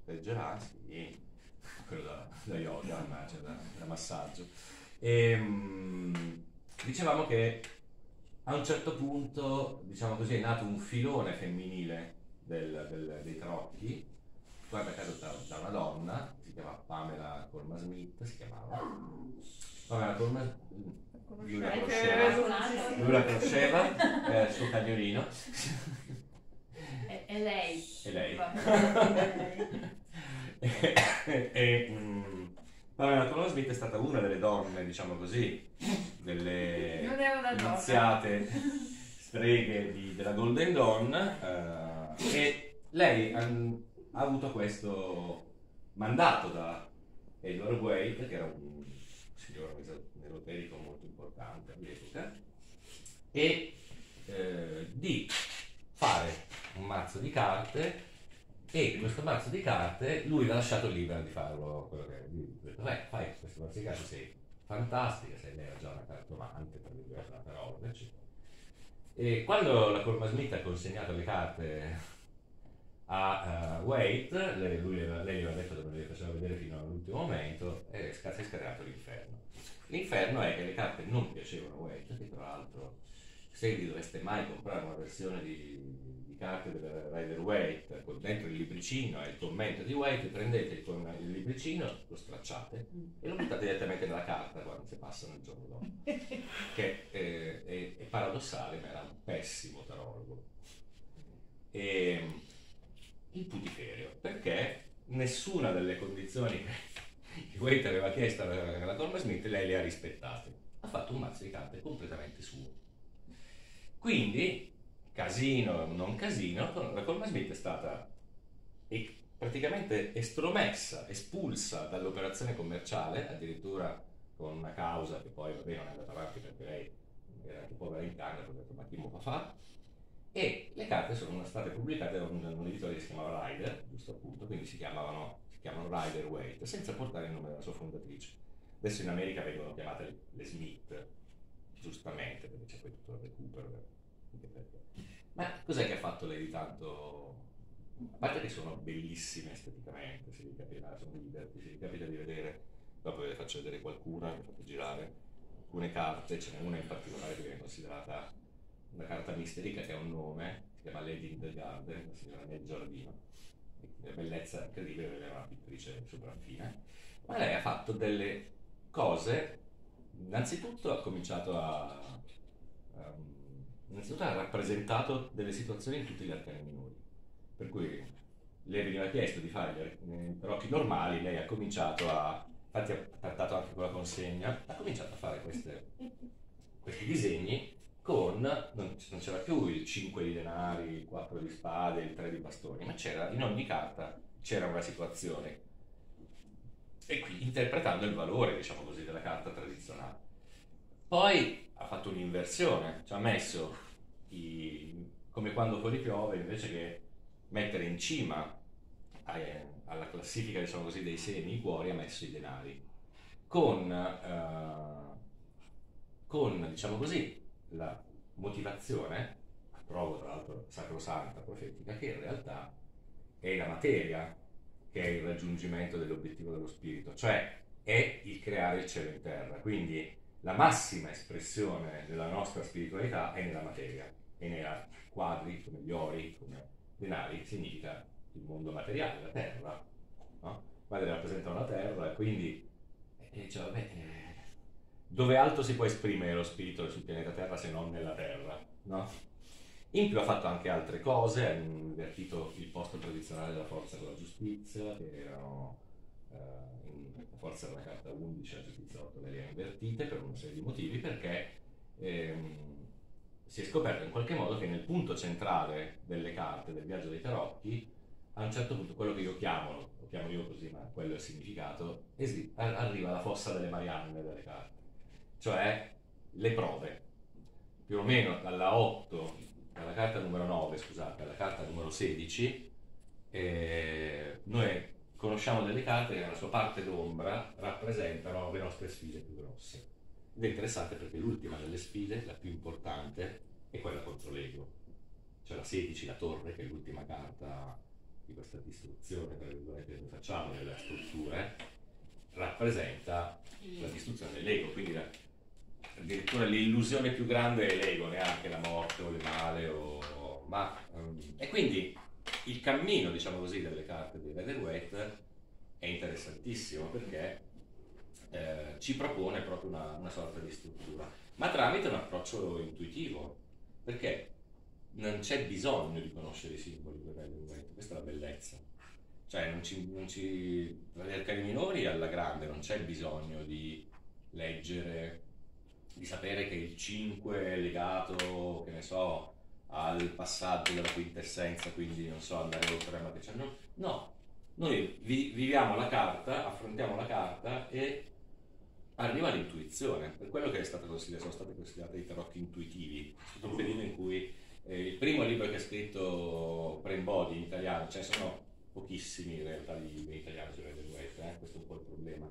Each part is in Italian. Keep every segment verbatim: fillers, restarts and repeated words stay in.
leggerà, sì, quello da, da yoga, immagino, da, da massaggio. E, mh, dicevamo che a un certo punto, diciamo così, è nato un filone femminile del- del- dei tarocchi, guarda caso da, da una donna, si chiama Pamela Colman Smith, si chiamava. Pamela Colman, lui la conosceva, lui la conosceva, era il suo cagnolino. È, è lei. E lei. Va. e, e, mm, Pamela Colman Smith è stata una delle donne, diciamo così, delle Non è una donna. iniziate streghe di- della Golden Dawn, eh, e lei ha, ha avuto questo mandato da Edward Waite, che era un signore esoterico molto importante all'epoca, e eh, di fare un mazzo di carte, e questo mazzo di carte lui l'ha lasciato libero di farlo quello che lui ha detto, vai, fai questo mazzo di carte, sei fantastica, sei lei era già una cartomante, per dire una parola, eccetera. E quando la Colman Smith ha consegnato le carte a uh, Waite, lei, lui, lei gli aveva detto che non le faceva vedere fino all'ultimo momento, e si è scatenato l'inferno. L'inferno è che le carte non piacevano a Waite, che tra l'altro, se vi doveste mai comprare una versione di, di carte del Rider Waite con dentro il libricino e il commento di Waite, prendete il, il libricino, lo stracciate e lo buttate direttamente nella carta quando si passano il giorno dopo, che è, è, è paradossale, ma era un pessimo tarologo. E il putiferio, perché nessuna delle condizioni che Waite aveva chiesto alla Colman Smith lei le ha rispettate. Ha fatto un mazzo di carte completamente suo. Quindi, casino o non casino, la Colman Smith è stata e praticamente estromessa, espulsa dall'operazione commerciale, addirittura con una causa che poi vabbè, non è andata avanti perché lei era anche povera in canna, ha detto ma chi mo fa fa? E le carte sono state pubblicate da un, un editore che si chiamava Rider, giusto appunto, quindi si chiamavano, si chiamano Rider Waite, senza portare il nome della sua fondatrice. Adesso in America vengono chiamate le, le Smith, giustamente, perché c'è poi tutto il recupero. Ma cos'è che ha fatto lei di tanto? A parte che sono bellissime esteticamente, se vi capita, sono liberti, se vi capita di vedere, dopo ve le faccio vedere qualcuna, vi faccio girare alcune carte, ce n'è una in particolare che viene considerata una carta misterica che ha un nome, si chiama Lady in the Garden, la signora nel giardino, una bellezza incredibile, perché era una pittrice sopraffine, ma lei ha fatto delle cose, innanzitutto ha cominciato a, um, innanzitutto ha rappresentato delle situazioni in tutti gli arcani minori, per cui lei veniva chiesto di fare i tarocchi normali, lei ha cominciato a, infatti ha trattato anche con la consegna, ha cominciato a fare queste, questi disegni con, non, non c'era più il cinque di denari, il quattro di spade, il tre di bastoni, ma c'era, in ogni carta c'era una situazione, e qui interpretando il valore, diciamo così, della carta tradizionale. Poi ha fatto un'inversione, ci ha messo i, come quando fuori piove, invece che mettere in cima eh, alla classifica, diciamo così, dei semi, i cuori, ha messo i denari, con, eh, con diciamo così, la motivazione, trovo tra l'altro sacrosanta, profetica, che in realtà è la materia che è il raggiungimento dell'obiettivo dello spirito, cioè è il creare il cielo in terra, quindi la massima espressione della nostra spiritualità è nella materia, e nei quadri come gli ori, come denari, significa il mondo materiale, la terra, no? Quadri rappresentano la terra, e quindi eh, cioè, vabbè, eh, dove altro si può esprimere lo spirito sul pianeta Terra se non nella Terra, no? In più ha fatto anche altre cose, ha invertito il posto tradizionale della forza con la giustizia, che erano eh, in, la forza della carta undici, la giustizia otto, le ha invertite per una serie di motivi, perché ehm, si è scoperto in qualche modo che nel punto centrale delle carte, del viaggio dei tarocchi, a un certo punto quello che io chiamo, lo chiamo io così, ma quello è il significato, esi- arriva la fossa delle Marianne delle carte, cioè le prove, più o meno dalla otto, dalla carta numero nove, scusate, alla carta numero sedici, eh, noi conosciamo delle carte che nella sua parte d'ombra rappresentano le nostre sfide più grosse. Ed è interessante perché l'ultima delle sfide, la più importante, è quella contro l'ego, cioè la sedici, la torre, che è l'ultima carta di questa distruzione, tra virgolette, che noi facciamo nelle strutture, rappresenta la distruzione dell'ego, quindi la, addirittura l'illusione più grande è l'ego, neanche la morte o il male, o, ma, um, e quindi il cammino, diciamo così, delle carte di Rider-Waite è interessantissimo perché eh, ci propone proprio una, una sorta di struttura, ma tramite un approccio intuitivo, perché non c'è bisogno di conoscere i simboli per Rider-Waite, questa è la bellezza. Cioè non ci, non ci, tra gli arcani minori alla grande non c'è bisogno di leggere, di sapere che il cinque è legato, che ne so, al passaggio della quintessenza, quindi non so, andare oltre ma che c'è. No, no, noi vi, viviamo la carta, affrontiamo la carta e arriva l'intuizione, per quello che è stato considerato, sono state considerate i tarocchi intuitivi. È stato un periodo in cui eh, il primo libro che ha scritto Brain Body in italiano, ce ne sono pochissimi in realtà di libri italiani su Rider-Waite, eh? Questo è un po' il problema.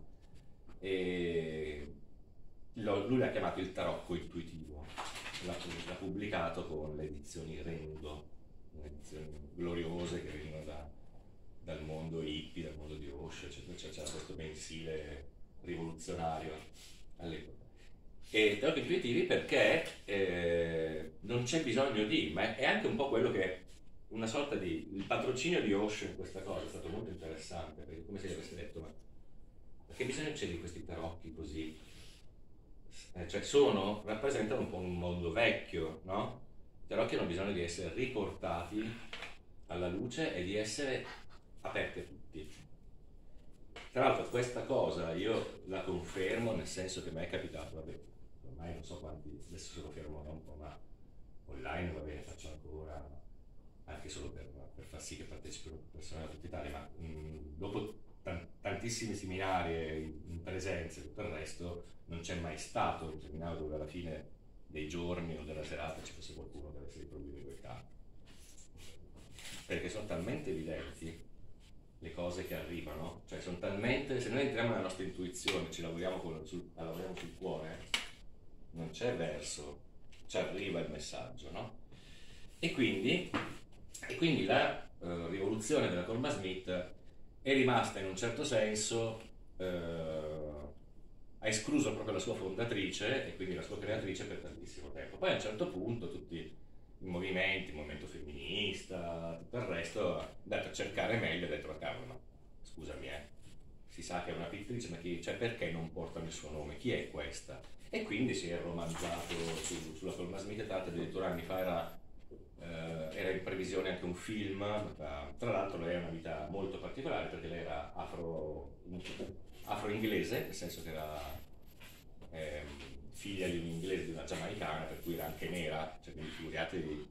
E lo, lui l'ha chiamato il tarocco intuitivo, l'ha, l'ha pubblicato con le edizioni Rendo, edizioni gloriose che vengono da, dal mondo hippie, dal mondo di Osho, eccetera, cioè, c'era questo mensile rivoluzionario all'epoca. E tarocchi intuitivi perché eh, non c'è bisogno di, ma è anche un po' quello che una sorta di, il patrocinio di Osho in questa cosa è stato molto interessante, perché come se gli avesse detto, ma perché bisogno c'è di questi tarocchi così? Eh, cioè sono, rappresentano un po' un mondo vecchio, no? I tarocchi hanno bisogno di essere riportati alla luce e di essere aperti a tutti. Tra l'altro questa cosa io la confermo nel senso che mi è capitato, vabbè, ormai non so quanti, adesso se lo fermo da un po', ma online va bene, faccio ancora, anche solo per, per far sì che partecipino persone da tutta Italia, ma mh, dopo t- tantissimi seminari in, in presenza e tutto il resto, non c'è mai stato un seminario dove alla fine dei giorni o della serata ci fosse qualcuno che avesse dei problemi con i campi. Perché sono talmente evidenti le cose che arrivano, cioè sono talmente, se noi entriamo nella nostra intuizione, ci lavoriamo, con, sul, lavoriamo sul cuore, non c'è verso, ci arriva il messaggio, no? E quindi, e quindi la uh, rivoluzione della Colma Smith è rimasta in un certo senso, uh, ha escluso proprio la sua fondatrice e quindi la sua creatrice per tantissimo tempo. Poi a un certo punto tutti i movimenti, il movimento femminista, tutto il resto, ha dato a cercare meglio, ha detto, ma cavolo, no, scusami, eh, si sa che è una pittrice, ma chi, cioè, perché non portano il suo nome? Chi è questa? E quindi si è romanzato su, sulla Colma Smith, tra l'altro addirittura anni fa era, eh, era in previsione anche un film, tra, tra l'altro lei ha una vita molto particolare perché lei era afro, afro-inglese, nel senso che era ehm, figlia di un inglese, di una giamaicana, per cui era anche nera, cioè quindi figuriatevi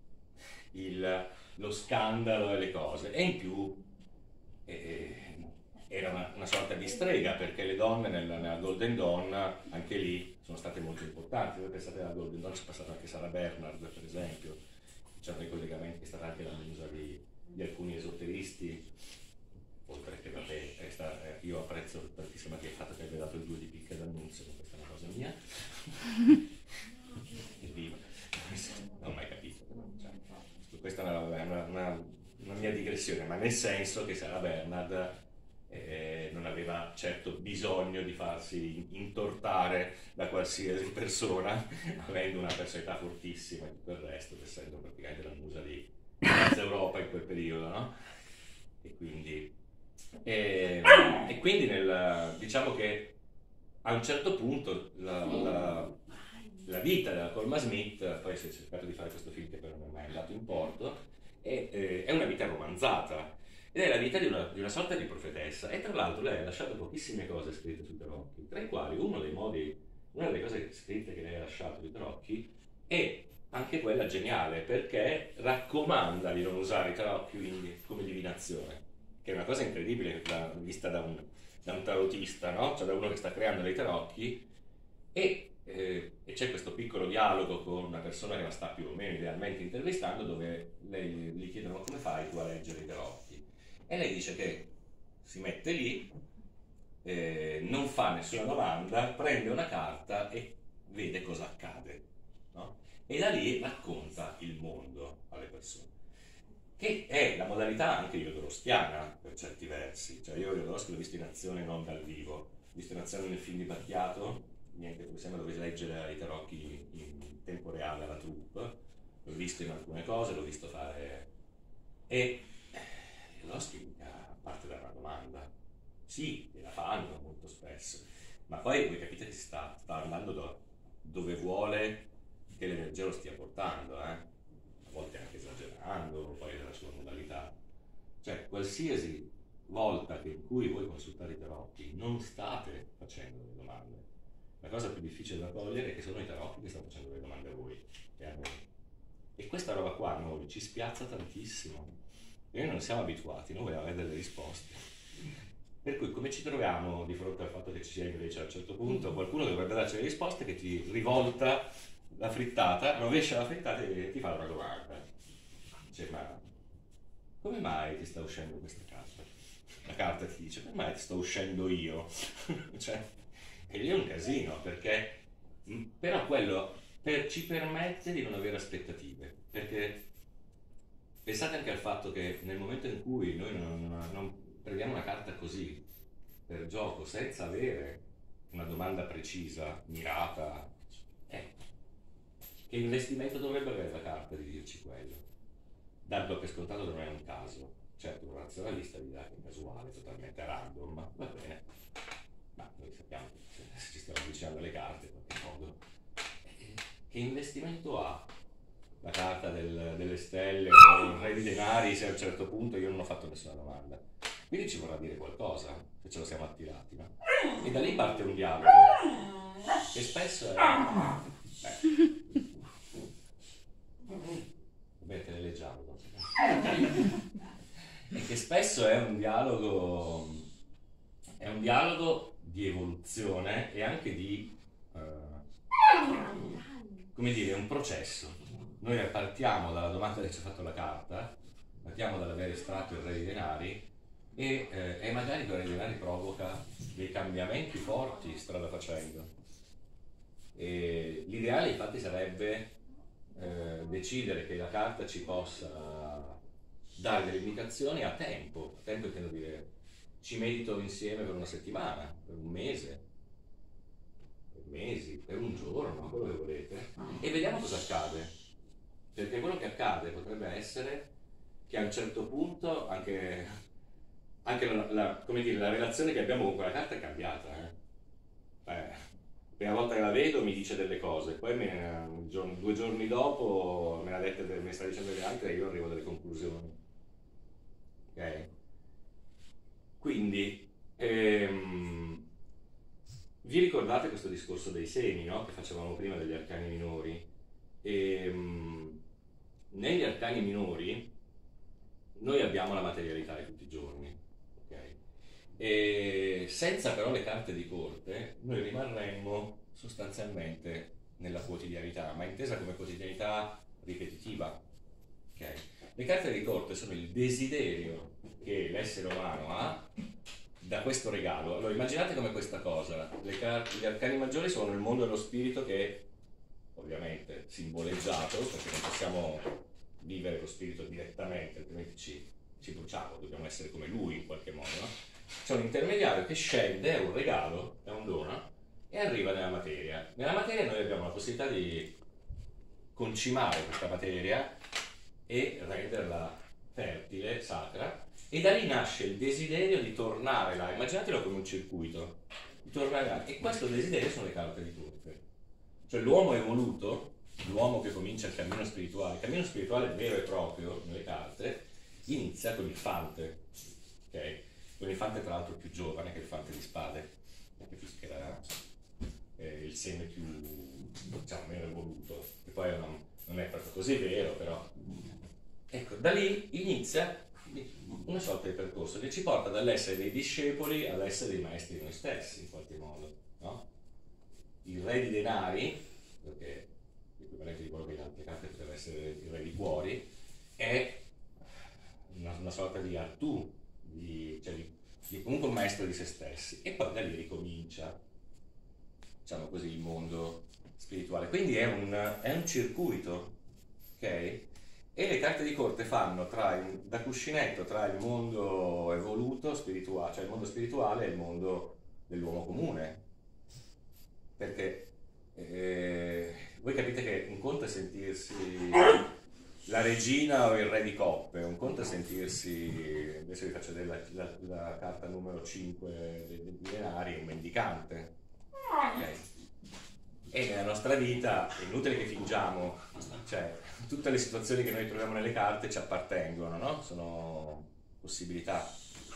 il, lo scandalo e le cose. E in più eh, era una, una sorta di strega, perché le donne nella, nella Golden Dawn, anche lì, sono state molto importanti. Voi pensate alla Golden Dawn, c'è passata anche Sarah Bernard, per esempio, c'erano dei collegamenti, è stata anche la musa di, di alcuni esoteristi, oltre che vabbè, è sta, eh, io apprezzo tantissimo anche il fatto che abbia dato il due di picche d'annunzio, questa è una cosa mia. Evviva! Non ho mai capito. Cioè, questa è una, una, una, una mia digressione, ma nel senso che Sarah Bernard eh, non aveva certo bisogno di farsi intortare da qualsiasi persona, avendo una personalità fortissima e tutto il resto, essendo praticamente la musa di mezza Europa in quel periodo, no? E quindi, e, e quindi nel, diciamo che a un certo punto la, la, la vita della Colma Smith, poi si è cercato di fare questo film che però non è mai andato in porto, è, eh, è una vita romanzata ed è la vita di una, di una sorta di profetessa, e tra l'altro lei ha lasciato pochissime cose scritte sui tarocchi, tra i quali uno dei modi, una delle cose scritte che lei ha lasciato sui tarocchi è anche quella geniale, perché raccomanda di non usare i tarocchi quindi come divinazione, che è una cosa incredibile da, vista da un, da un tarotista, no? Cioè da uno che sta creando dei tarocchi, e, eh, e c'è questo piccolo dialogo con una persona che la sta più o meno idealmente intervistando, dove lei, gli chiedono come fai tu a leggere i tarocchi, e lei dice che si mette lì, eh, non fa nessuna domanda, prende una carta e vede cosa accade, no? E da lì racconta il mondo alle persone. che è la modalità anche jodorowskiana per certi versi. Cioè io Jodorowsky l'ho visto in azione non dal vivo, l'ho visto in azione nel film di Battiato, niente come sembra, dove legge i tarocchi in tempo reale alla troupe, l'ho visto in alcune cose, l'ho visto fare... e Jodorowsky parte da una domanda, sì, la fanno molto spesso, ma poi voi capite che si sta, sta andando da dove vuole che l'energia lo stia portando, eh? A volte anche esagerando, poi nella sua modalità. Cioè, qualsiasi volta che in cui voi consultate i tarocchi non state facendo delle domande. La cosa più difficile da cogliere è che sono i tarocchi che stanno facendo delle domande a voi e a noi. E questa roba qua a noi ci spiazza tantissimo. Noi non siamo abituati, noi vogliamo avere delle risposte. Per cui come ci troviamo di fronte al fatto che ci sia invece a un certo punto qualcuno dovrebbe darci le risposte, che ti rivolta la frittata, rovescia la frittata e ti fa una domanda. Dice, ma come mai ti sta uscendo questa carta? La carta ti dice, come mai ti sto uscendo io? Cioè, e lì è un casino, perché però quello per, ci permette di non avere aspettative, perché pensate anche al fatto che nel momento in cui noi non, non, non prendiamo una carta così per gioco, senza avere una domanda precisa, mirata, ecco, che investimento dovrebbe avere la carta di dirci quello? Darlo per scontato non è un caso. Certo, un razionalista dirà che è casuale, totalmente random, ma va bene. Ma noi sappiamo che se ci stiamo avvicinando alle carte, in qualche modo. Che investimento ha la carta del, delle stelle o il re di denari se a un certo punto io non ho fatto nessuna domanda? Quindi ci vorrà dire qualcosa, se ce lo siamo attirati, no? E da lì parte un dialogo, che spesso è... Eh. Beh, te le leggiamo, no? E che spesso è un dialogo, è un dialogo di evoluzione e anche di, uh, come dire, un processo. Noi partiamo dalla domanda che ci ha fatto la carta, partiamo dall'aver estratto il re dei denari e, eh, e magari il re dei denari provoca dei cambiamenti forti strada facendo. E l'ideale infatti sarebbe eh, decidere che la carta ci possa dare delle indicazioni a tempo. A tempo intendo dire, ci medito insieme per una settimana, per un mese, per mesi, per un giorno, quello che volete, e vediamo cosa accade. Perché quello che accade potrebbe essere che a un certo punto anche, anche la, la, come dire, la relazione che abbiamo con quella carta è cambiata. Eh? Eh, la prima volta che la vedo mi dice delle cose, poi me, un giorno, due giorni dopo me, l'ha dette, me sta dicendo delle altre e io arrivo a delle conclusioni. Ok? Quindi, ehm, vi ricordate questo discorso dei semi, no? Che facevamo prima degli arcani minori? E, negli arcani minori noi abbiamo la materialità di tutti i giorni, okay? E senza però le carte di corte noi rimarremmo sostanzialmente nella quotidianità, ma intesa come quotidianità ripetitiva, okay? Le carte di corte sono il desiderio che l'essere umano ha da questo regalo. Allora immaginate come questa cosa, le carte, gli arcani maggiori sono il mondo dello spirito che ovviamente simboleggiato, perché non possiamo vivere lo spirito direttamente, altrimenti ci, ci bruciamo, dobbiamo essere come lui in qualche modo, no? C'è un intermediario che scende, è un regalo, è un dono, e arriva nella materia. Nella materia noi abbiamo la possibilità di concimare questa materia e renderla fertile, sacra, e da lì nasce il desiderio di tornare là. Immaginatelo come un circuito, di tornare là, e questo desiderio sono le carte di corte. Cioè l'uomo evoluto, l'uomo che comincia il cammino spirituale, il cammino spirituale vero e proprio nelle carte, inizia con il fante, ok? Con il fante tra l'altro più giovane che il fante di spade, che era eh, il seme più, diciamo, meno evoluto, che poi non, non è proprio così vero, però. Ecco, da lì inizia una sorta di percorso che ci porta dall'essere dei discepoli all'essere dei maestri di noi stessi, in qualche modo, no? Il re di denari, perché l'equivalente di quello che in altre carte potrebbe essere il re di cuori, è una, una sorta di Artù, di, cioè di, di comunque un maestro di se stessi, e poi da lì ricomincia, diciamo così, il mondo spirituale. Quindi è un, è un circuito, ok? E le carte di corte fanno tra il- da cuscinetto tra il mondo evoluto, spirituale, cioè il mondo spirituale e il mondo dell'uomo comune. Perché eh, voi capite che un conto è sentirsi la regina o il re di coppe, un conto è sentirsi, adesso vi faccio vedere la, la- la carta numero cinque dei, dei denari, un mendicante. Ok? E nella nostra vita è inutile che fingiamo, cioè tutte le situazioni che noi troviamo nelle carte ci appartengono, no? Sono possibilità.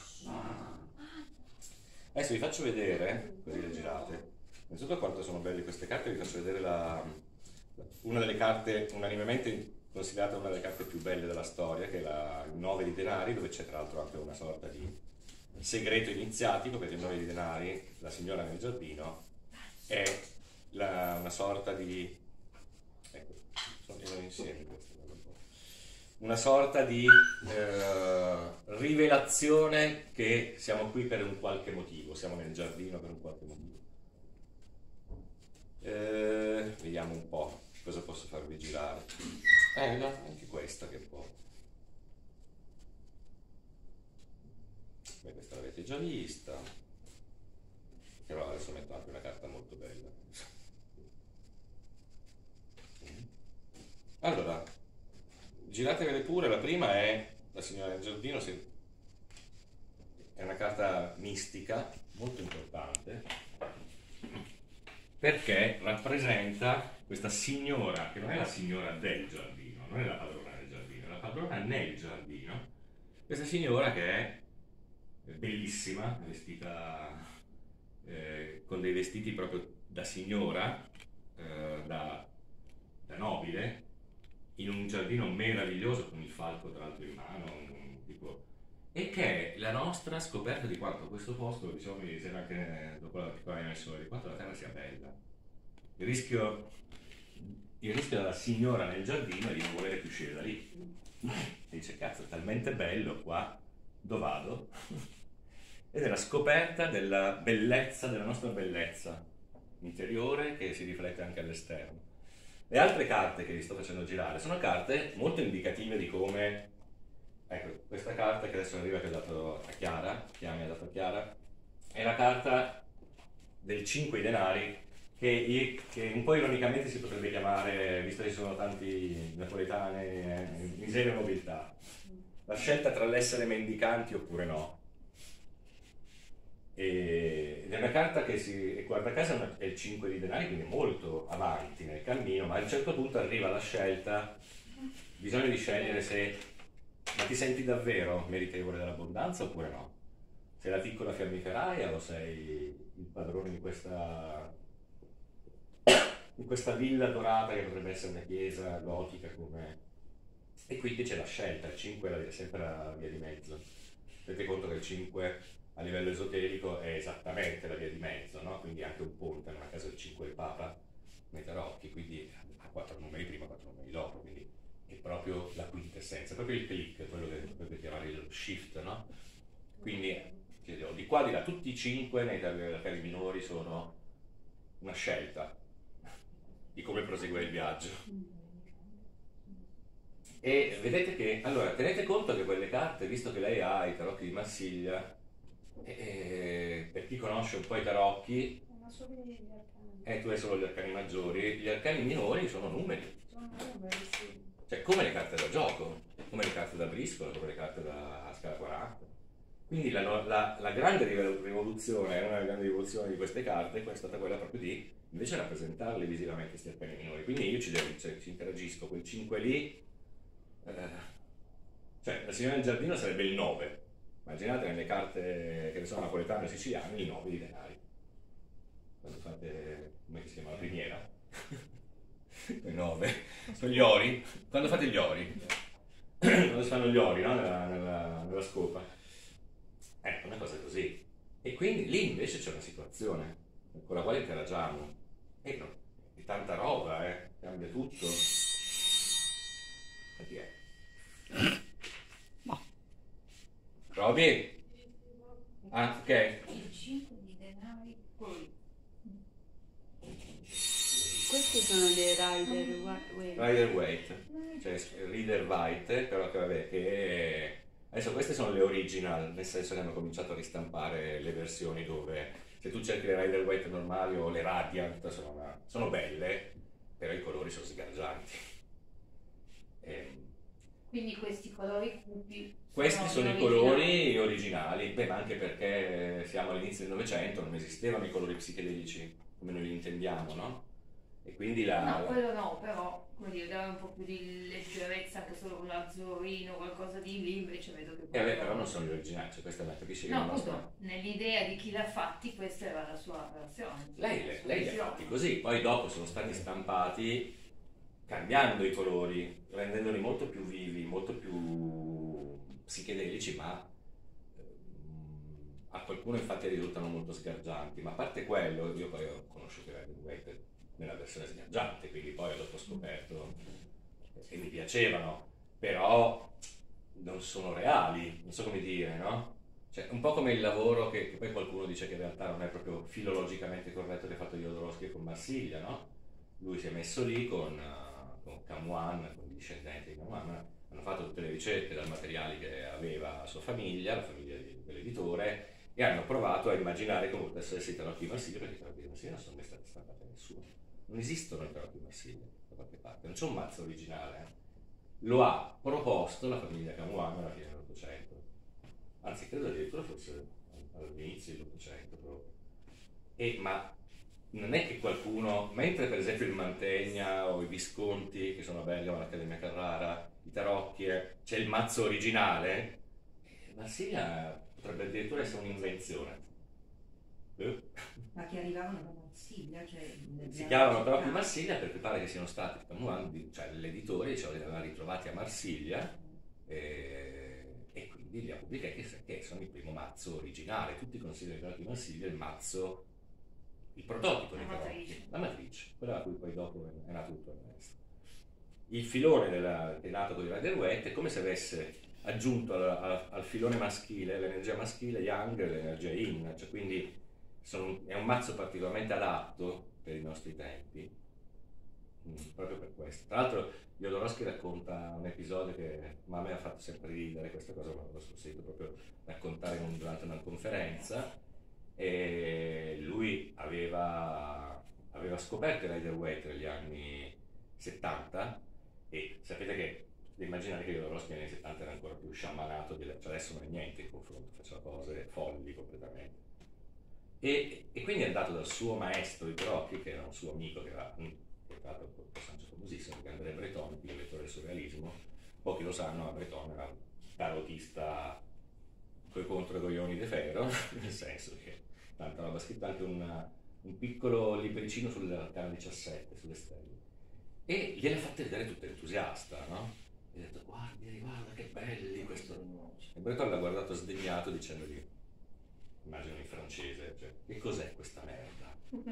Adesso vi faccio vedere, così le girate, innanzitutto quanto sono belle queste carte, vi faccio vedere la, una delle carte unanimemente considerata una delle carte più belle della storia, che è la, il nove di denari, dove c'è tra l'altro anche una sorta di segreto iniziatico, perché il nove di denari, la signora nel giardino, è la- una sorta di... ecco, sono insieme queste, guarda un po'. Una sorta di eh, rivelazione che siamo qui per un qualche motivo, siamo nel giardino per un qualche motivo. Eh, vediamo un po' cosa posso farvi girare. Eh, no, anche questa che è un po'... Beh, questa l'avete già vista, però adesso metto anche una carta molto bella. Allora, giratevele pure, la prima è la signora del giardino, se- è una carta mistica, molto importante, perché rappresenta questa signora, che non è la signora del giardino, non è la padrona del giardino, è la padrona nel giardino, questa signora che è bellissima, vestita eh, con dei vestiti proprio da signora, eh, da, da nobile, in un giardino meraviglioso con il falco tra l'altro in mano, un tipo, e che è la nostra scoperta di quanto questo posto, diciamo ieri sera anche dopo la piccola messo, di quanto la terra sia bella. Il rischio, il rischio della signora nel giardino è di non volere più uscire da lì. E dice, cazzo, è talmente bello qua, dove vado? Ed è la scoperta della bellezza, della nostra bellezza interiore che si riflette anche all'esterno. Le altre carte che vi sto facendo girare sono carte molto indicative di come, ecco, questa carta che adesso arriva che ho dato a Chiara, che mi ha dato a Chiara, è la carta del cinque di denari, che, che un po' ironicamente si potrebbe chiamare, visto che ci sono tanti napoletani, eh, miseria e nobiltà. La scelta tra l'essere mendicanti oppure no. E- ed è una carta che si, e guarda caso è una- è il cinque di denari, quindi è molto avanti nel cammino, ma a un certo punto arriva la scelta, bisogna di scegliere se, ma ti senti davvero meritevole dell'abbondanza oppure no? Sei la piccola fiammiferaia o sei il padrone di questa, di questa villa dorata che potrebbe essere una chiesa gotica come... E quindi c'è la scelta, il cinque è la- è sempre la via di mezzo. Tenete conto che il cinque a livello esoterico è esattamente la via di mezzo, no? Quindi anche un ponte, non a caso il cinque il Papa nei tarocchi, quindi ha quattro numeri prima, quattro numeri dopo, quindi è proprio la quintessenza, è proprio il click, quello che potrebbe chiamare il shift, no? Quindi chiedo, di qua di là, tutti i cinque nei arcani minori sono una scelta di come proseguire il viaggio. E vedete che, allora, tenete conto che quelle carte, visto che lei ha i tarocchi di Marsiglia, eh, per chi conosce un po' i tarocchi, Ma solo gli arcani. e tu hai solo gli arcani maggiori, gli arcani minori sono numeri, Sono numeri, sì. cioè come le carte da gioco, come le carte da briscola, come le carte da scala quaranta. Quindi la, no- la- la grande rivel- rivoluzione, una delle grandi rivoluzioni di queste carte è stata quella proprio di invece rappresentarle visivamente questi arcani minori. Quindi io ci, devo- cioè, ci interagisco, quel cinque lì, eh, cioè la signora del giardino sarebbe il nove. Immaginate nelle carte che ne sono napoletane o siciliane, i nove di denari. Quando fate, come si chiama, la primiera? I nove. Sono gli ori. Quando fate gli ori? Quando si fanno gli ori, no? Nella, nella, nella scopa. Ecco, una cosa così. E quindi lì invece c'è una situazione con la quale interagiamo. E no, è tanta roba, eh. Cambia tutto. E chi è? Roby? Ah, ok. Il cinque di denari, poi. Questo Questi sono dei Rider Waite. Rider Waite, cioè Rider Waite, però che vabbè, che adesso queste sono le original, nel senso che hanno cominciato a ristampare le versioni dove se tu cerchi le Rider Waite normali o le Radiant sono, una- sono belle, però i colori sono sgargianti. Ehm, Quindi questi colori cupi Questi sono i gli colori originali, beh, ma anche perché siamo all'inizio del Novecento, non esistevano i colori psichedelici come noi li intendiamo, no? E quindi la... No, quello no, però come dire, dare un po' più di leggerezza anche solo con l'azzurrino, qualcosa di lì, invece vedo che... Eh, vabbè, però non sono gli originali, cioè questa la capisci che No, non appunto, sono... nell'idea di chi l'ha fatti, questa era la sua versione. Lei, la sua lei li ha visione. fatti così, poi dopo sono stati stampati cambiando i colori, rendendoli molto più vivi, molto più psichedelici, ma ehm, a qualcuno infatti risultano molto sgargianti. Ma a parte quello, io poi ho conosciuto i Rider Waite nella versione sgargiante, quindi poi dopo ho scoperto che mi piacevano, però non sono reali, non so come dire, no? Cioè, un po' come il lavoro che, che poi qualcuno dice che in realtà non è proprio filologicamente corretto che ha fatto Jodorowsky con Marsiglia, no? Lui si è messo lì con, uh, con Camuan, con i discendenti di Camuan, hanno fatto tutte le ricerche dal materiale che aveva la sua famiglia, la famiglia di- dell'editore, e hanno provato a immaginare come potessero essere i tarocchi di Marsiglia, perché i tarocchi di Marsiglia non sono mai stati stampati da nessuno. Non esistono i tarocchi di Marsiglia da qualche parte, non c'è un mazzo originale. eh. Lo ha proposto la famiglia Camuan alla fine dell'Ottocento, anzi credo addirittura forse all'inizio dell'Ottocento proprio. E, ma non è che qualcuno, mentre per esempio il Mantegna o i Visconti, che sono a Bergamo all'Accademia Carrara, i Tarocchi, eh, c'è il mazzo originale, eh, Marsiglia potrebbe addirittura essere un'invenzione. Eh? Ma che arrivavano da Marsiglia, cioè... Si chiamano Tarocchi di Marsiglia perché pare che siano stati, Camuan, cioè l'editore, ce li aveva ritrovati a Marsiglia, eh, e quindi li ha pubblicati, che, che sono il primo mazzo originale. Tutti considerano i Tarocchi di Marsiglia il mazzo, il prototipo dei La tarocchi, matrice. la matrice, quella da cui poi dopo è è nato tutto il resto. Il filone della, che è nato con i Rider Waite è come se avesse aggiunto al, al- al filone maschile l'energia maschile Yang e l'energia Yin, cioè quindi sono- è un mazzo particolarmente adatto per i nostri tempi, mm, proprio per questo. Tra l'altro Jodorowsky racconta un episodio che ma a me ha fatto sempre ridere, questa cosa l'ho sentito proprio raccontare in un- durante una conferenza, e lui aveva, aveva scoperto i Rider Waite negli anni settanta, e sapete che devi immaginare che Jodorowsky negli anni settanta era ancora più sciamanato, di- cioè adesso non è niente in confronto, faceva cose folli completamente. E, e quindi è andato dal suo maestro di tarocchi, che era un suo amico, che era un che tra l'altro un personaggio famosissimo, che è André Breton, il lettore del surrealismo. Pochi lo sanno, ma Breton era un tarotista coi controcoglioni di ferro, nel senso che tanta roba, ha scritto anche una- un piccolo libricino sull'arcano diciassette, sulle stelle, e gliel'ha fatte vedere tutto entusiasta, no? E ha detto guardi, guarda che belli questo. E Breton l'ha guardato sdegnato dicendogli, immagino in francese, cioè, che cos'è questa merda?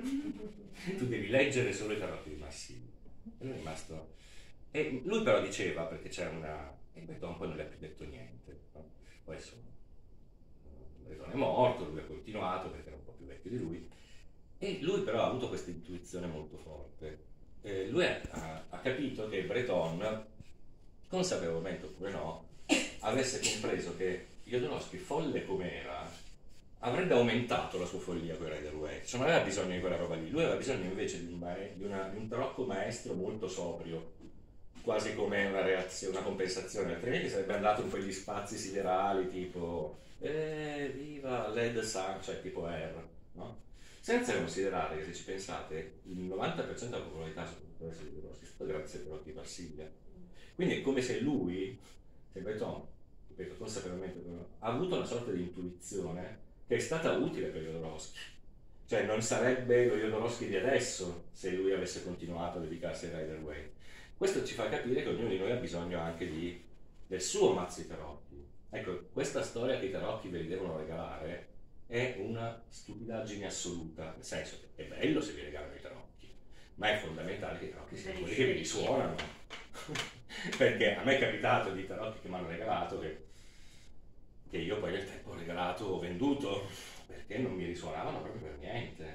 Tu devi leggere solo i tarocchi di Marsiglia. E lui è rimasto... E lui però diceva, perché c'è una... E Breton poi non le ha più detto niente, no? Poi insomma, Breton è morto, lui ha continuato perché era un po' più vecchio di lui, e lui però ha avuto questa intuizione molto forte. Eh, lui ha, ha- ha capito che Breton, consapevolmente oppure no, avesse compreso che Jodorowsky, folle com'era, avrebbe aumentato la sua follia con i Rider Waite, cioè non aveva bisogno di quella roba lì, lui aveva bisogno invece di un, mae- di una- di un tarocco maestro molto sobrio, quasi come una reazione, una compensazione, altrimenti sarebbe andato in quegli spazi siderali tipo eh, viva Led Sun, cioè tipo R, no? Senza considerare che se ci pensate il novanta per cento della popolarità soprattutto adesso di Jodorowsky è stata grazie ai tarocchi di Marsiglia, quindi è come se lui, se Breton, ripeto, consapevolmente ha avuto una sorta di intuizione che è stata utile per Jodorowsky. Cioè non sarebbe lo Jodorowsky di adesso se lui avesse continuato a dedicarsi ai Rider Waite. Questo ci fa capire che ognuno di noi ha bisogno anche di, del suo mazzo di tarocchi. Ecco, questa storia che i tarocchi ve li devono regalare è una stupidaggine assoluta, nel senso che è bello se vi regalano i tarocchi, ma è fondamentale che i tarocchi siano quelli che vi risuonano. Perché a me è capitato di tarocchi che mi hanno regalato che, che io poi nel tempo ho regalato o venduto perché non mi risuonavano proprio per niente. Cioè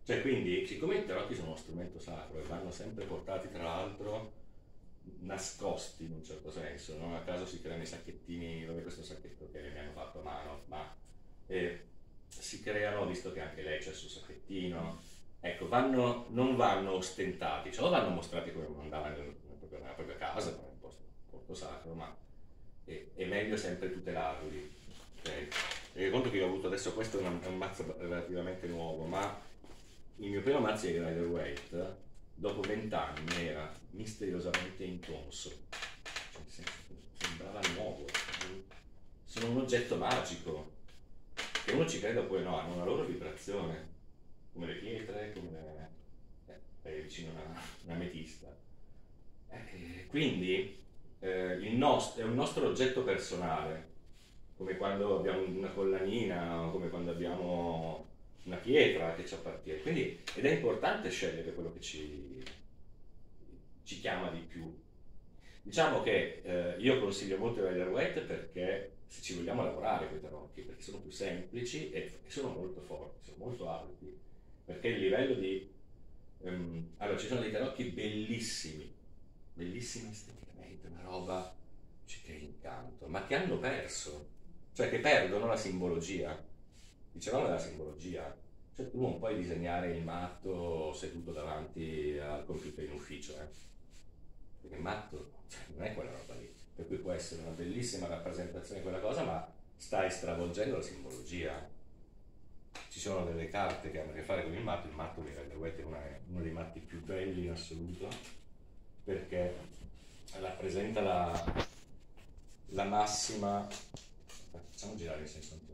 Cioè, quindi, siccome i tarocchi sono uno strumento sacro e vanno sempre portati, tra l'altro, nascosti in un certo senso, non a caso si creano i sacchettini, dove questo sacchetto che mi hanno fatto a mano, ma eh, si creano, visto che anche lei c'è il suo sacchettino, ecco, vanno, non vanno ostentati, cioè o vanno mostrati come andavano nella propria, nella propria casa, come un posto, un posto sacro, ma è, è meglio sempre tutelarli. Okay? Tenete conto che io ho avuto adesso, questo è un, è un mazzo relativamente nuovo, ma il mio primo mazzo di Rider Waite, dopo vent'anni, era misteriosamente intonso. Cioè, nel senso, sembrava nuovo. Sono un oggetto magico. Che uno ci creda oppure no, hanno una loro vibrazione. Come le pietre, come le... Eh, è vicino a una, una ametista. Eh, quindi eh, il nostro, è un nostro oggetto personale. Come quando abbiamo una collanina, o come quando abbiamo una pietra che ci appartiene, quindi ed è importante scegliere quello che ci, ci chiama di più. Diciamo che eh, io consiglio molto i Rider Waite perché se ci vogliamo lavorare con i tarocchi, perché sono più semplici e, e sono molto forti, sono molto alti, perché il livello di um, allora ci sono dei tarocchi bellissimi, bellissimi esteticamente, una roba che incanto, ma che hanno perso, cioè che perdono la simbologia. Dicevamo della simbologia, cioè tu non puoi disegnare il matto seduto davanti al computer in ufficio, eh? Perché il matto cioè, non è quella roba lì, per cui può essere una bellissima rappresentazione di quella cosa, ma stai stravolgendo la simbologia. Ci sono delle carte che hanno a che fare con il matto, il matto di Rider Waite è una- uno dei matti più belli in assoluto, perché rappresenta la, la massima, facciamo girare in senso naturale,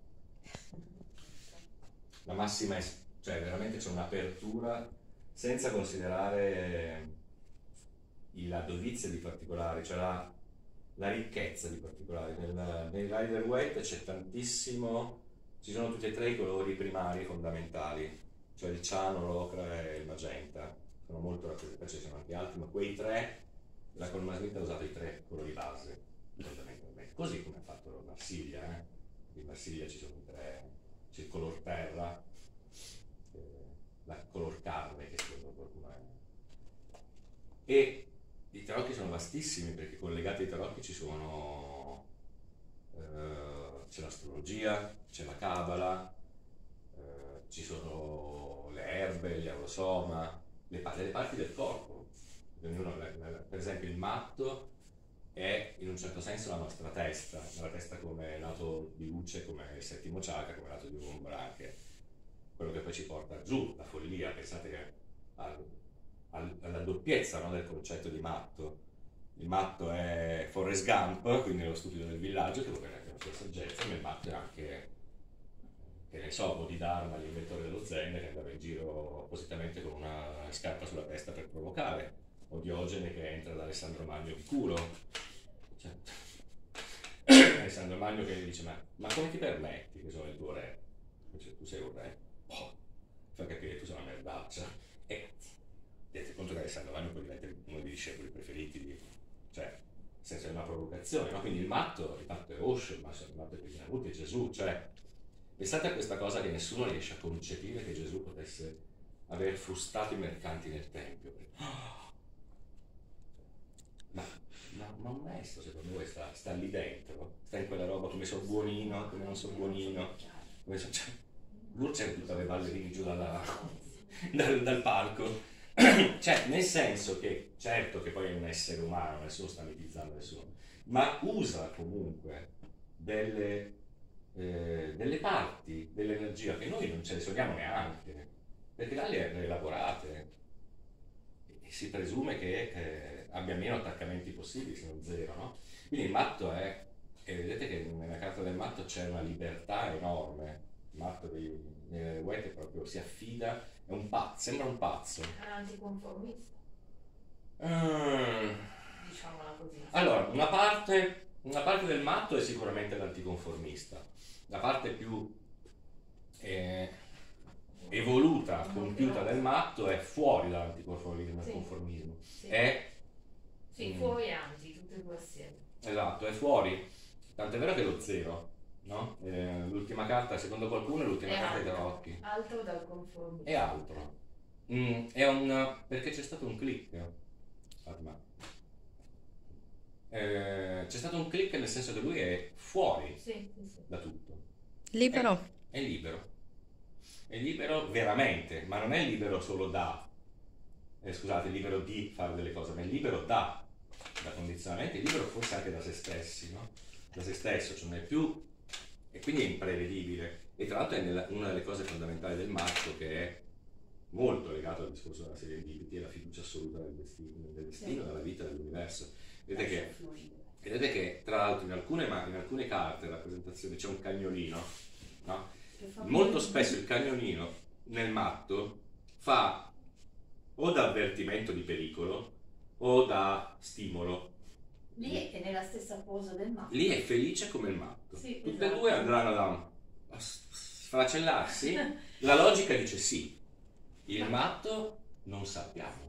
la massima, es- cioè veramente c'è un'apertura senza considerare il- la dovizia di particolari, cioè la, la ricchezza di particolari. Nel, nei Rider Waite c'è tantissimo, ci sono tutti e tre i colori primari fondamentali, cioè il ciano, l'ocra e il magenta, sono molto rappresentati, ci sono anche altri, ma quei tre, la Colman Smith ha usato i tre colori base, fondamentalmente, così come ha fatto Marsiglia, eh? In Marsiglia ci sono i tre, c'è il color terra, eh, la color carne che secondo qualcuno è. E i tarocchi sono vastissimi perché collegati ai tarocchi ci sono eh, c'è l'astrologia, c'è la cabala, eh, ci sono le erbe, gli aurosoma, le, pa- le parti del corpo. Ognuno, la- la- per esempio il matto è in un certo senso la nostra testa, la testa come lato di luce, come il settimo chakra, come lato di ombra anche, quello che poi ci porta giù, la follia. Pensate che al- al- alla doppiezza, no, del concetto di matto. Il matto è Forrest Gump, quindi lo stupido del villaggio, che vuole anche la sua saggezza, ma il matto è anche, che ne so, Bodhidharma, l'inventore dello zen, che andava in giro appositamente con una scarpa sulla testa per provocare, o Diogene che entra da Alessandro Magno di culo. Cioè, Alessandro Magno che gli dice ma, ma come ti permetti che sono il tuo re? Cioè, tu sei un re, oh, fa capire che tu sei una merdaccia. E tenete conto che Alessandro Magno poi diventa uno dei discepoli preferiti di, cioè senza una provocazione, no? Quindi il matto, il matto è Osho, il matto è Krishnamurti, è Gesù, cioè pensate a questa cosa che nessuno riesce a concepire, che Gesù potesse aver frustato i mercanti nel tempio. Ma, ma, ma un maestro secondo voi sta, sta lì dentro? Sta in quella roba come sono buonino, come non sono buonino? Come so, cioè, Gurce tutta le ballerini giù dalla, dal, dal palco. Cioè, nel senso che, certo che poi è un essere umano, nessuno sta mitizzando nessuno, ma usa comunque delle, eh, delle parti dell'energia che noi non ce le sogniamo neanche, perché là le ha elaborate e si presume che eh, abbia meno attaccamenti possibili, se non zero, no? Quindi il matto è, e vedete che nella carta del matto c'è una libertà enorme. Il matto di Waite proprio si affida, è un pazzo, sembra un pazzo. È anticonformista, Mm. diciamola così. Allora, una parte, una parte del matto è sicuramente l'anticonformista, la parte più eh, evoluta, compiuta del matto è fuori dall'anticonformismo e Sì. conformismo. Sì, È, sì, mm, fuori e anti, tutte e due assieme. esatto, è fuori, tant'è vero che lo zero, no? Eh, l'ultima carta, secondo qualcuno, è l'ultima È carta dei altro. tarocchi. Altro dal confronto. È altro. Mm, è un... perché c'è stato un click. Aspetta. Eh, c'è stato un click nel senso che lui è fuori Sì, sì, sì. da tutto. Libero. È, è libero. È libero veramente, ma non è libero solo da... Eh, scusate, è libero di fare delle cose, ma è libero da, da condizionamenti, è libero forse anche da se stessi, no? Da se stesso, cioè non è più... e quindi è imprevedibile. E tra l'altro è nella- una delle cose fondamentali del matto che è molto legato al discorso della serendipity e la fiducia assoluta del destino, del destino, della vita, dell'universo. Vedete che, vedete che tra l'altro in alcune, ma in alcune carte rappresentazioni c'è un cagnolino, no? Molto spesso il cagnolino nel matto fa o da avvertimento di pericolo o da stimolo. Lì è nella stessa posa del matto. Lì è felice come il matto. Sì, Tutte esatto. e due andranno da a s- sfracellarsi. La logica dice sì. Il matto non sappiamo.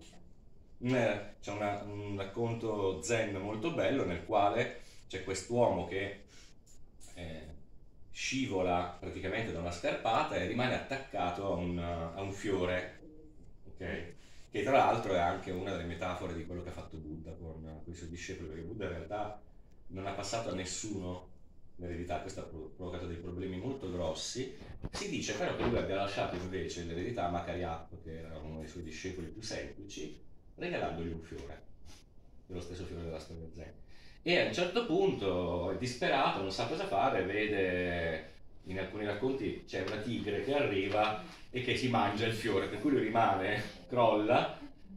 Eh, C'è una- un racconto zen molto bello nel quale c'è quest'uomo che eh, scivola praticamente da una scarpata e rimane attaccato a un, a un fiore, ok? Che tra l'altro è anche una delle metafore di quello che ha fatto Buddha con, con i suoi discepoli, perché Buddha in realtà non ha passato a nessuno l'eredità, questo ha pro- provocato dei problemi molto grossi. Si dice però che lui abbia lasciato invece l'eredità a Macariappa, che era uno dei suoi discepoli più semplici, regalandogli un fiore, dello stesso fiore della storia zen. E a un certo punto è disperato, non sa cosa fare, vede in alcuni racconti c'è una tigre che arriva e che si mangia il fiore, per cui lui rimane, crolla,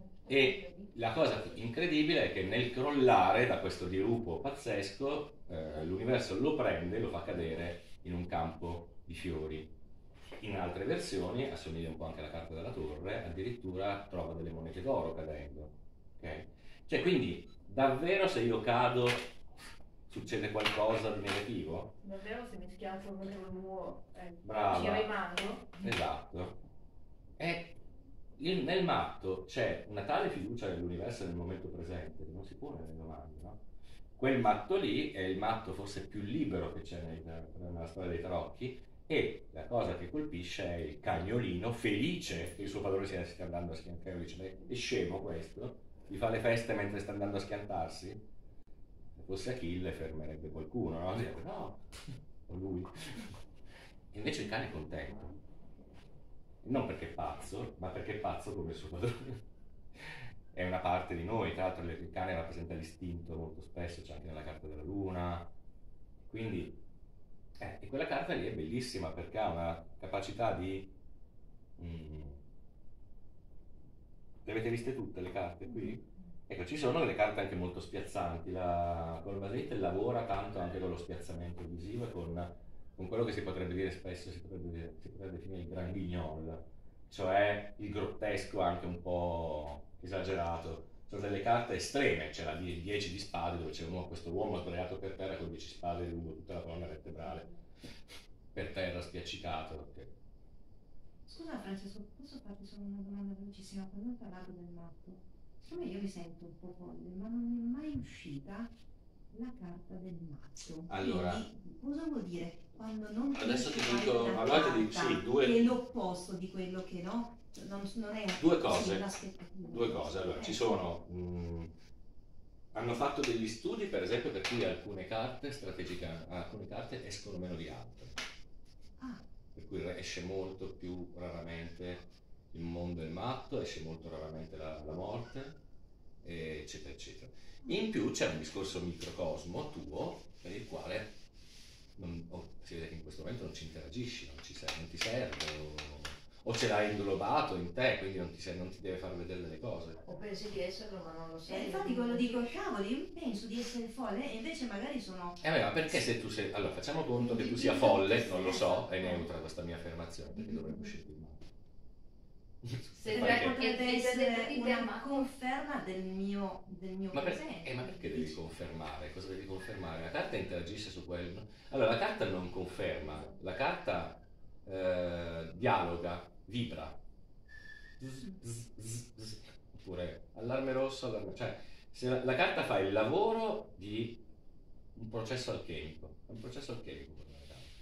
e la cosa incredibile è che nel crollare da questo dirupo pazzesco eh, l'universo lo prende e lo fa cadere in un campo di fiori. In altre versioni, assomiglia un po' anche alla carta della torre, addirittura trova delle monete d'oro cadendo. Ok? Cioè quindi davvero se io cado succede qualcosa di negativo? Davvero se mi schianto contro il muro, eh, Brava. ci rimango? Esatto. E il- nel matto c'è una tale fiducia nell'universo e nel momento presente che non si pone nelle domande, no? Quel matto lì è il matto forse più libero che c'è nel- nella storia dei tarocchi, e la cosa che colpisce è il cagnolino felice che il suo padrone stia, stia andando a schiantare. Dice: "Ma è scemo questo? Gli fa le feste mentre sta andando a schiantarsi?" Se fosse Achille fermerebbe qualcuno, no? Direbbe: "No, o lui." Invece il cane è contento. Non perché è pazzo, ma perché è pazzo come il suo padrone. È una parte di noi, tra l'altro il cane rappresenta l'istinto molto spesso, c'è anche nella carta della luna. Quindi, eh, e quella carta lì è bellissima perché ha una capacità di... mm, le avete viste tutte le carte qui? Ecco, ci sono delle carte anche molto spiazzanti. La Colmaserite lavora tanto anche con lo spiazzamento visivo e con, con quello che si potrebbe dire spesso, si potrebbe, si potrebbe definire il grand guignol, cioè il grottesco anche un po' esagerato. Sono delle carte estreme, c'è la dieci di spade dove c'è uno, questo uomo sdraiato per terra con dieci spade lungo tutta la colonna vertebrale, per terra spiaccicato. che- Scusa Francesco, posso farti solo una domanda velocissima? Quando hai parlato del matto, siccome io mi sento un po' folle, ma non mi è mai uscita la carta del matto. Allora. Quindi, cosa vuol dire quando non Adesso ti riesci a dico- fare una allora ti dico- carta sì, due- che è l'opposto di quello che no? Non, non è Due cose. sì, un'aspettativa. Due cose, allora, ci sono, mh, hanno fatto degli studi per esempio per cui alcune carte strategiche, alcune carte escono meno di altre, Ah, per cui esce molto più raramente il mondo e il matto, esce molto raramente la, la morte, eccetera eccetera. In più c'è un discorso microcosmo tuo per il quale non, oh, si vede che in questo momento non ci interagisci, non, ci sei, non ti serve, o, o ce l'hai inglobato in te, quindi non ti, sei- non ti deve far vedere delle cose. O pensi di esserlo ma non lo e sei. infatti quello dico, cavoli, io penso di essere folle e invece magari sono... Eh beh, ma perché se tu sei... Allora, facciamo conto che tu sia folle, non lo so, è neutra questa mia affermazione, perché dovrebbe uscire il male. Se Perché? Perché? potrebbe E- e- essere e- e- una ma- conferma del mio, del mio Ma, per- presente. eh, ma perché devi confermare? Cosa devi confermare? La carta interagisce su quello? Allora, la carta non conferma, la carta eh, dialoga, vibra. Zzz, zzz, zzz, zzz. Oppure allarme rosso, allarme... Cioè, se la, la carta fa il lavoro di un processo alchemico, è un processo alchemico per la carta.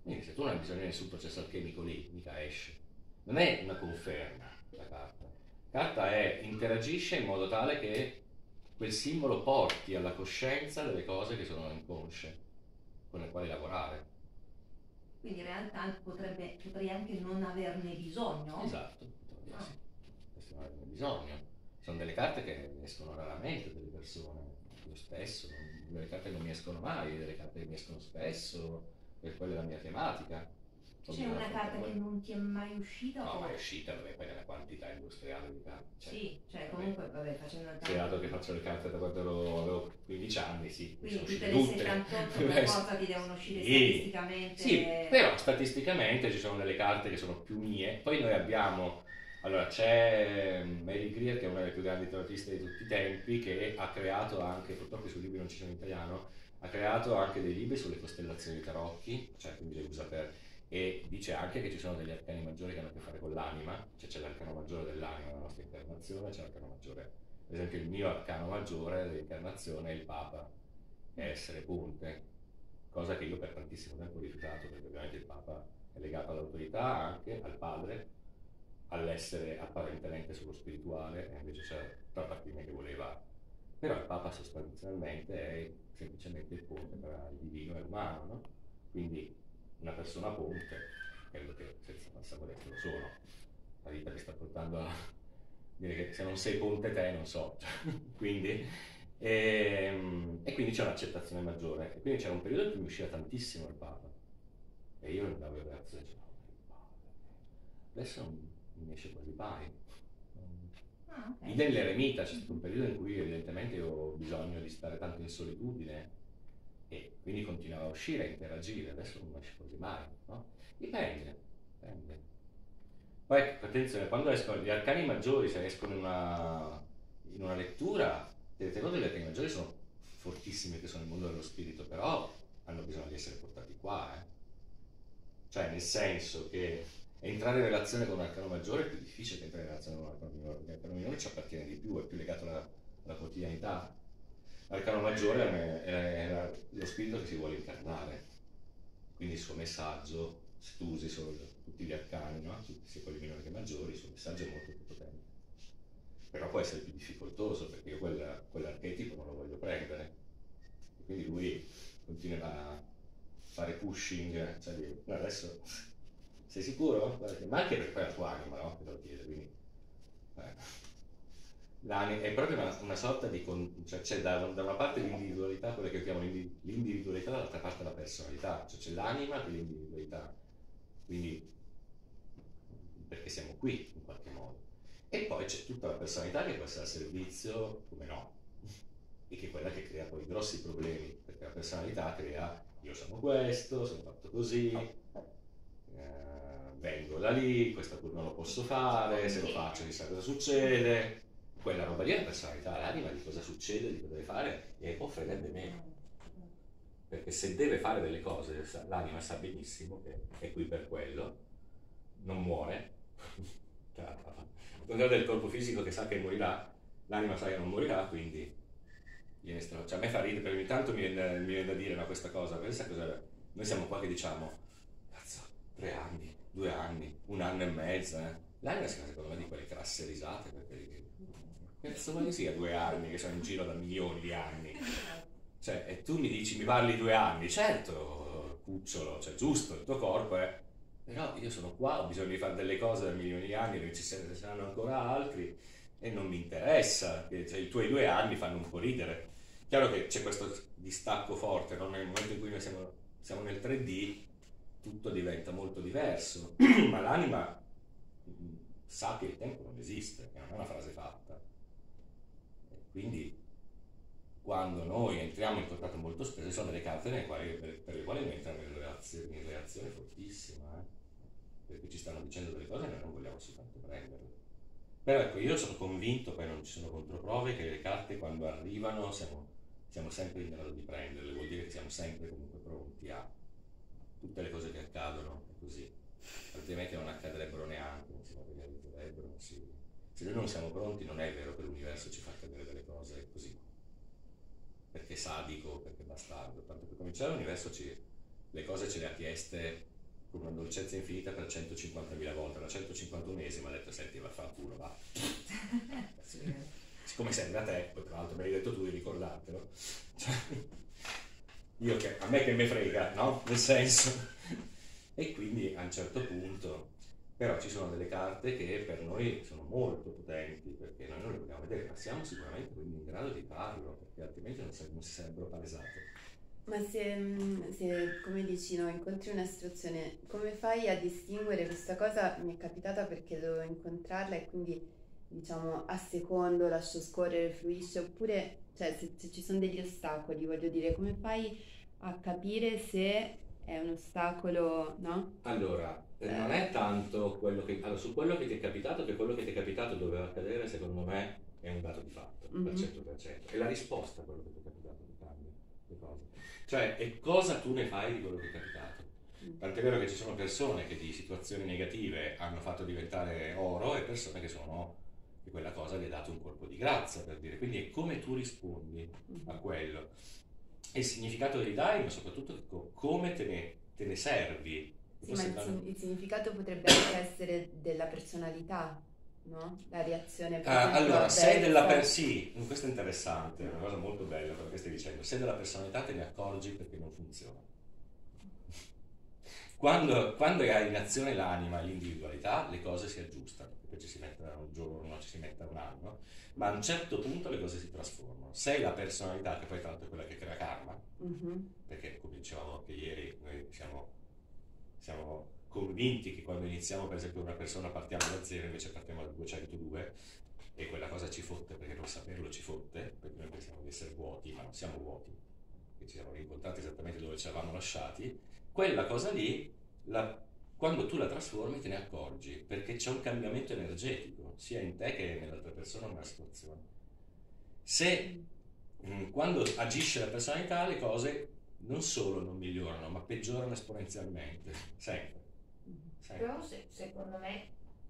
Quindi se tu non hai bisogno di nessun processo alchemico lì, mica esce. Non è una conferma la carta. La carta è interagisce in modo tale che quel simbolo porti alla coscienza delle cose che sono inconsce, con le quali lavorare. Quindi in realtà potrebbe, potrei anche non averne bisogno. Esatto, ah. Sì. Questo non averne bisogno. Sono delle carte che escono raramente delle persone, io stesso, non, delle carte che non mi escono mai, delle carte che mi escono spesso, per quella è la mia tematica. C'è una carta che non ti è mai uscita? No, o... ma è uscita, vabbè, poi nella quantità industriale di carte. Cioè, sì, cioè comunque, vabbè, facendo una carta... dato che faccio le carte da quando avevo quindici anni, sì. Quindi tutte le settantotto per forza ti devono uscire sì. statisticamente. Sì, però statisticamente ci sono delle carte che sono più mie. Poi noi abbiamo... Allora, c'è Mary Greer, che è una delle più grandi tarotiste di tutti i tempi, che ha creato anche, purtroppo i suoi libri non ci sono in italiano, ha creato anche dei libri sulle costellazioni di tarocchi, cioè quindi le usa per... e dice anche che ci sono degli arcani maggiori che hanno a che fare con l'anima, cioè c'è l'arcano maggiore dell'anima nella nostra incarnazione, c'è l'arcano maggiore, per esempio il mio arcano maggiore dell'incarnazione è il Papa, è essere ponte, cosa che io per tantissimo tempo ho rifiutato, perché ovviamente il Papa è legato all'autorità, anche al padre, all'essere apparentemente solo spirituale, e invece c'era tutta la parte di me che voleva, però il Papa sostanzialmente è semplicemente il ponte tra il divino e l'umano, no? Quindi una persona ponte, credo che senza falsa modestia lo sono, la vita mi sta portando a dire che se non sei ponte te non so, quindi e, e quindi c'è un'accettazione maggiore, e quindi c'era un periodo in cui mi usciva tantissimo il Papa e io non davo il reazione, dicevo, adesso non mi esce quasi mai. Ah, okay. Idem l'eremita, c'è stato un periodo in cui evidentemente io ho bisogno di stare tanto in solitudine e quindi continuava a uscire, a interagire, adesso non esce quasi mai, no? Dipende, dipende. Poi attenzione, quando escono gli arcani maggiori, se escono in una, in una lettura, tenete conto che gli arcani maggiori sono fortissimi, che sono nel mondo dello spirito, però hanno bisogno di essere portati qua, eh. Cioè nel senso che entrare in relazione con un arcano maggiore è più difficile che entrare in relazione con un arcano minore, perché l'arcano minore ci appartiene di più, è più legato alla, alla quotidianità. L'arcano maggiore è, è, è lo spirito che si vuole incarnare, quindi il suo messaggio, se tu usi solo tutti gli arcani, no? Sia quelli minori che maggiori, il suo messaggio è molto più potente. Però può essere più difficoltoso, perché io quel, quell'archetipo non lo voglio prendere, e quindi lui continua a fare pushing, cioè dire, no, adesso sei sicuro? Ma anche perché poi è la tua anima, no? Che te lo chiede, quindi eh. L'anima è proprio una, una sorta di con, cioè c'è da, da una parte l'individualità, quella che chiamano l'individualità, dall'altra parte la personalità, cioè c'è l'anima e l'individualità, quindi perché siamo qui in qualche modo, e poi c'è tutta la personalità che può essere a servizio, come no, e che è quella che crea poi i grossi problemi, perché la personalità crea io sono questo, sono fatto così, eh, vengo da lì, questo non lo posso fare, se lo faccio chissà cosa succede. Quella roba lì è la personalità, l'anima di cosa succede, di cosa deve fare, e può fregare meno. Perché se deve fare delle cose, l'anima sa benissimo che è qui per quello, non muore. Al contrario del corpo fisico che sa che morirà, l'anima sa che non morirà, quindi viene stra... cioè, a me fa ridere, perché ogni tanto mi viene, mi viene da dire no, questa cosa, pensa cosa... Noi siamo qua che diciamo, cazzo, tre anni, due anni, un anno e mezzo, eh. L'anima si fa secondo me di quelle crasse risate, perché cazzo mai sia due anni che sono in giro da milioni di anni, cioè e tu mi dici mi parli due anni, certo cucciolo, cioè giusto il tuo corpo è, però io sono qua, ho bisogno di fare delle cose da milioni di anni, perché ci saranno ancora altri e non mi interessa, cioè, i tuoi due anni fanno un po' ridere. Chiaro che c'è questo distacco forte, no? Nel momento in cui noi siamo, siamo nel tre D tutto diventa molto diverso, ma l'anima sa che il tempo non esiste, non è una frase fatta. Quindi quando noi entriamo in contatto molto spesso sono delle carte nelle quali, per, per le quali noi entriamo in reazione, in reazione fortissima, eh? Perché ci stanno dicendo delle cose e noi non vogliamo assolutamente prenderle. Però ecco, io sono convinto, poi non ci sono controprove, che le carte quando arrivano siamo, siamo sempre in grado di prenderle, vuol dire che siamo sempre comunque pronti a tutte le cose che accadono, è così, altrimenti non accadrebbero neanche, non si materializzerebbero, non si... Se noi non siamo pronti non è vero che l'universo ci fa accadere delle cose così, perché sadico, perché bastardo, tanto per cominciare l'universo ci, le cose ce le ha chieste con una dolcezza infinita per centocinquantamila volte. La centocinquantunesima ha detto: senti, va a far culo, va. Siccome serve a te, poi tra l'altro me l'hai detto tu di ricordartelo, cioè, io che, a me che me frega, no? Nel senso. E quindi a un certo punto, però ci sono delle carte che per noi sono molto potenti, perché noi non le vogliamo vedere, ma siamo sicuramente quindi in grado di farlo, perché altrimenti non si, non si sarebbero palesate. Ma se, se, come dici, no, incontri una situazione, come fai a distinguere questa cosa? Mi è capitata perché dovevo incontrarla e quindi, diciamo, a secondo lascio scorrere, fluisce, oppure, cioè, se, se ci sono degli ostacoli, voglio dire, come fai a capire se è un ostacolo, no? Allora, eh. non è tanto quello che... Allora, su quello che ti è capitato, che quello che ti è capitato doveva accadere, secondo me, è un dato di fatto, mm-hmm. per cento per cento. E la risposta a quello che ti è capitato ti cambia le cose. Cioè, e cosa tu ne fai di quello che è capitato? Tant'è vero che ci sono persone che di situazioni negative hanno fatto diventare oro e persone che sono che quella cosa gli ha dato un colpo di grazia, per dire. Quindi è come tu rispondi a quello. E il significato che gli dai, ma soprattutto come te ne, te ne servi. Sì, ma il, sin- il significato potrebbe anche essere della personalità, no? La reazione per uh, esempio, allora, sei della per- verso- sì, questo è interessante, è una cosa molto bella quello che stai dicendo. Se della personalità te ne accorgi perché non funziona. Quando, quando hai in azione l'anima e l'individualità, le cose si aggiustano, poi ci si metta un giorno, ci si metta un anno, ma a un certo punto le cose si trasformano. Se la personalità, che poi tanto è quella che crea karma, mm-hmm. perché come dicevamo anche ieri, noi siamo, siamo convinti che quando iniziamo per esempio una persona partiamo da zero, invece partiamo da duecentodue, e quella cosa ci fotte, perché non saperlo ci fotte, perché noi pensiamo di essere vuoti, ma non siamo vuoti, che ci siamo rincontrati esattamente dove ci eravamo lasciati. Quella cosa lì, la, quando tu la trasformi te ne accorgi, perché c'è un cambiamento energetico, sia in te che nell'altra persona nella situazione. Se mh, quando agisce la personalità le cose non solo non migliorano, ma peggiorano esponenzialmente, sempre. sempre. Però se, secondo me,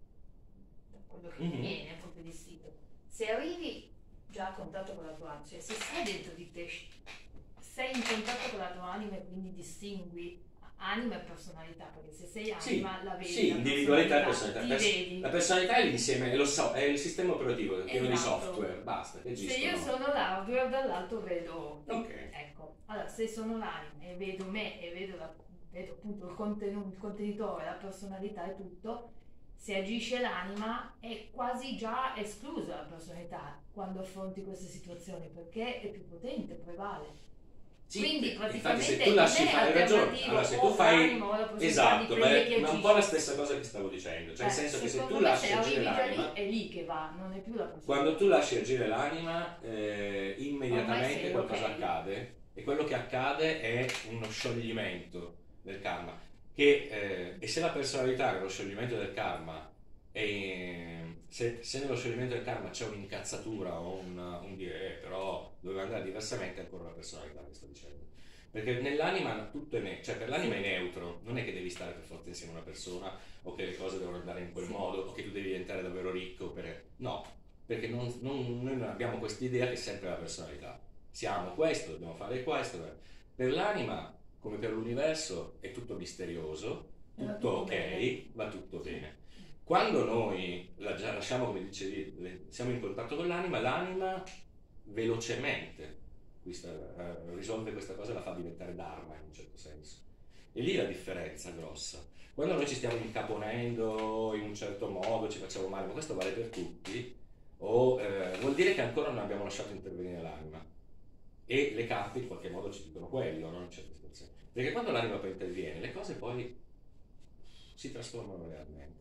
da quello che Mm-hmm. mi viene è proprio distinto. Se arrivi già a contatto con la tua anima, cioè se sei dentro di te, sei in contatto con la tua anima e quindi distingui anima e personalità, perché se sei anima sì, la vedi, sì, la individualità e personalità, personalità. ti vedi. La personalità è l'insieme, è, lo so, è il sistema operativo, è pieno Esatto. di software, basta, che Se esistono. io sono l'hardware, dall'alto vedo, Ok. ecco, allora se sono l'anima e vedo me e vedo, la, vedo appunto il, contenuto, il contenitore, la personalità e tutto, se agisce l'anima è quasi già esclusa la personalità quando affronti queste situazioni, perché è più potente, prevale. Sì, quindi infatti praticamente se tu lasci non è fare ragione, alternativo allora se o tu fai l'anima o la personalità esatto, di ma quelli che è, ma è un po' agiscono. la stessa cosa che stavo dicendo, cioè nel Eh, senso che se secondo tu me lasci se agire arrivi già l'anima, lì, è lì che va, non è più la personalità. quando tu lasci agire l'anima, eh, Ormai immediatamente sei qualcosa ok. accade, e quello che accade è uno scioglimento del karma. Che, eh, e se la personalità nello scioglimento del karma, e se, se nello scioglimento del karma c'è un'incazzatura o un, un dire, eh, però doveva andare diversamente, è ancora la personalità che sto dicendo. Perché nell'anima tutto è ne- cioè per l'anima è neutro, non è che devi stare per forza insieme a una persona o che le cose devono andare in quel Sì. modo o che tu devi diventare davvero ricco per... no, perché non, non, noi non abbiamo questa idea che è sempre la personalità, siamo questo, dobbiamo fare questo. Per l'anima come per l'universo è tutto misterioso, Va tutto tutto ok, bene. va tutto bene. Quando noi la già lasciamo, come dicevi, le- siamo in contatto con l'anima, l'anima velocemente questa, eh, risolve questa cosa e la fa diventare dharma in un certo senso. E lì la differenza grossa. Quando noi ci stiamo incaponendo in un certo modo, ci facciamo male, ma questo vale per tutti, o eh, vuol dire che ancora non abbiamo lasciato intervenire l'anima. E le carte in qualche modo ci dicono quello, no? In certe situazioni. Perché quando l'anima poi interviene, le cose poi si trasformano realmente.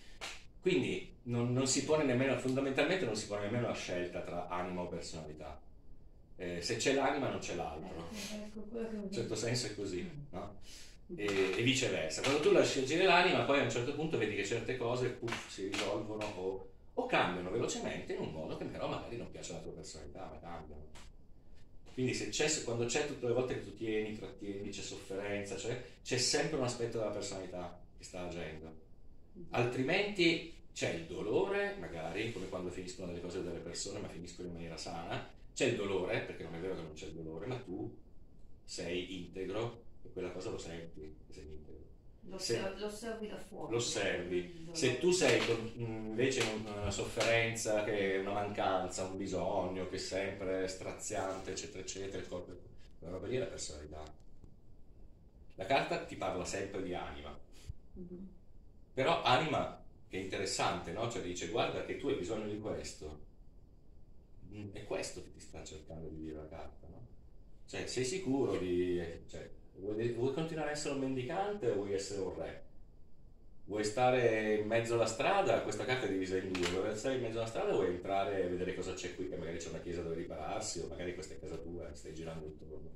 Quindi non, non si pone nemmeno, fondamentalmente non si pone nemmeno la scelta tra anima o personalità. Eh, se c'è l'anima non c'è l'altro. Ecco, quello che In un certo senso è così, no? E, e viceversa. Quando tu lasci agire l'anima, poi a un certo punto vedi che certe cose puff, si risolvono o, o cambiano velocemente in un modo che però magari non piace alla tua personalità, ma cambiano. Quindi se c'è, quando c'è tutte le volte che tu tieni, trattieni, c'è sofferenza, cioè, c'è sempre un aspetto della personalità che sta agendo. Altrimenti c'è il dolore, magari, come quando finiscono delle cose delle persone, ma finiscono in maniera sana. C'è il dolore, perché non è vero che non c'è il dolore, ma tu sei integro e quella cosa lo senti, che sei integro. Lo, Se- osser- lo osservi da fuori. lo osservi. Il dolore. Se tu sei con- invece in una sofferenza, che è una mancanza, un bisogno, che è sempre straziante, eccetera, eccetera, il corpo, la roba lì è la personalità. La carta ti parla sempre di anima, Mhm. però anima che è interessante, no? Cioè dice, guarda che tu hai bisogno di questo. Mm, È questo che ti sta cercando di dire la carta, no? Cioè, sei sicuro di... Cioè, vuoi, vuoi continuare a essere un mendicante o vuoi essere un re? Vuoi stare in mezzo alla strada? Questa carta è divisa in due. Vuoi stare in mezzo alla strada o vuoi entrare e vedere cosa c'è qui? Che magari c'è una chiesa dove ripararsi, o magari questa è casa tua e stai girando intorno.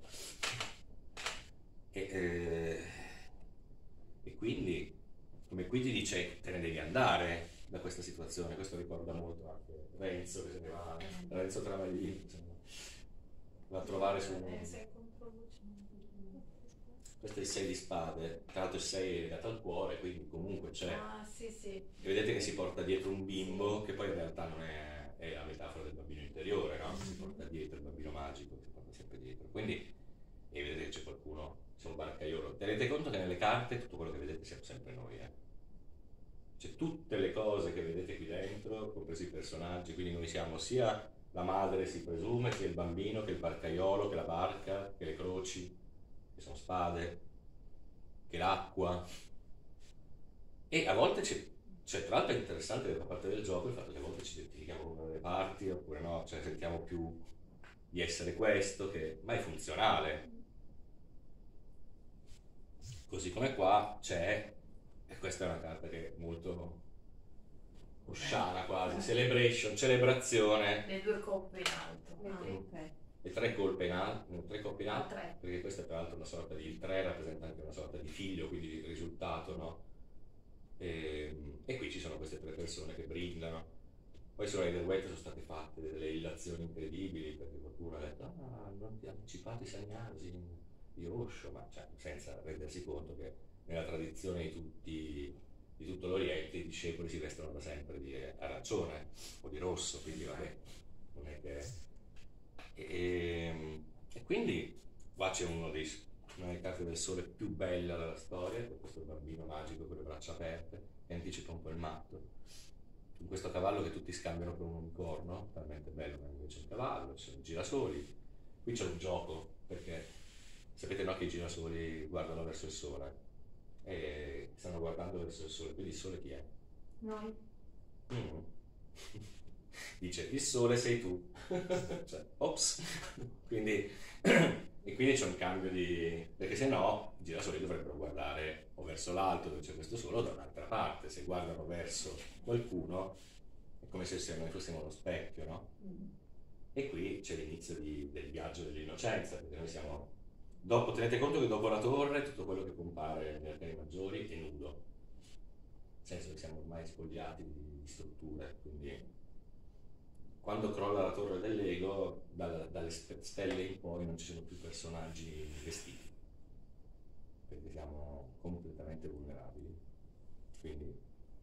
E, eh, e quindi, come qui ti dice, te ne devi andare da questa situazione. Questo ricorda molto anche Renzo, che se ne va, Renzo Travaglini, insomma, va a trovare su... Eh, sei controvoce. Questo è il sei di spade, tra l'altro il sei è legato al cuore, quindi comunque c'è. Ah, sì, sì. E vedete che si porta dietro un bimbo, che poi in realtà non è, è la metafora del bambino interiore, no? Si porta dietro il bambino magico, si porta sempre dietro. Quindi, e vedete che c'è qualcuno, c'è un barcaiolo. Tenete conto che nelle carte tutto quello che vedete siamo sempre noi, eh. Cioè tutte le cose che vedete qui dentro, compresi i personaggi, quindi noi siamo sia la madre, si presume, sia il bambino, che il barcaiolo, che la barca, che le croci, che sono spade, che l'acqua. E a volte c'è, cioè tra l'altro è interessante da parte del gioco il fatto che a volte ci identifichiamo con una delle parti oppure no, cioè sentiamo più di essere questo, che ma è funzionale. Così come qua c'è, e questa è una carta che è molto osciana quasi, celebration, celebrazione, Le due coppe in alto. Ah, Mm. ok. e tre colpe in alto, tre coppe in Ah, alto, tre. perché questa è tra l'altro una sorta di, il tre rappresenta anche una sorta di figlio, quindi di risultato, no? E, e qui ci sono queste tre persone che brindano. Poi su Rider Waite sono state fatte delle illazioni incredibili, perché qualcuno ha detto ah, non ti ha anticipato i segnali di Osho, ma cioè, senza rendersi conto che nella tradizione di tutti, di tutto l'Oriente i discepoli si vestono da sempre di arancione o di rosso, quindi vabbè, non è che... E, e quindi qua c'è uno dei, una delle carte del sole più bella della storia, che è questo bambino magico con le braccia aperte, che anticipa un po' il matto. Con questo cavallo che tutti scambiano per un unicorno, talmente bello, ma invece è un cavallo, ci sono i girasoli. Qui c'è un gioco, perché sapete no che i girasoli guardano verso il sole e stanno guardando verso il sole, quindi il sole chi è? Noi? Mm. Dice il sole sei tu. Cioè, ops. Quindi, e quindi c'è un cambio di... perché se no i girasoli dovrebbero guardare o verso l'alto dove c'è questo sole o da un'altra parte. Se guardano verso qualcuno è come se noi fossimo uno specchio, no? E qui c'è l'inizio di- del viaggio dell'innocenza, perché noi siamo... Dopo, tenete conto che dopo la torre tutto quello che compare negli arcani maggiori è nudo. Nel senso che siamo ormai spogliati di, di strutture, quindi... Quando crolla la torre dell'ego, dalla- dalle spe- stelle in poi non ci sono più personaggi vestiti, perché siamo completamente vulnerabili. Quindi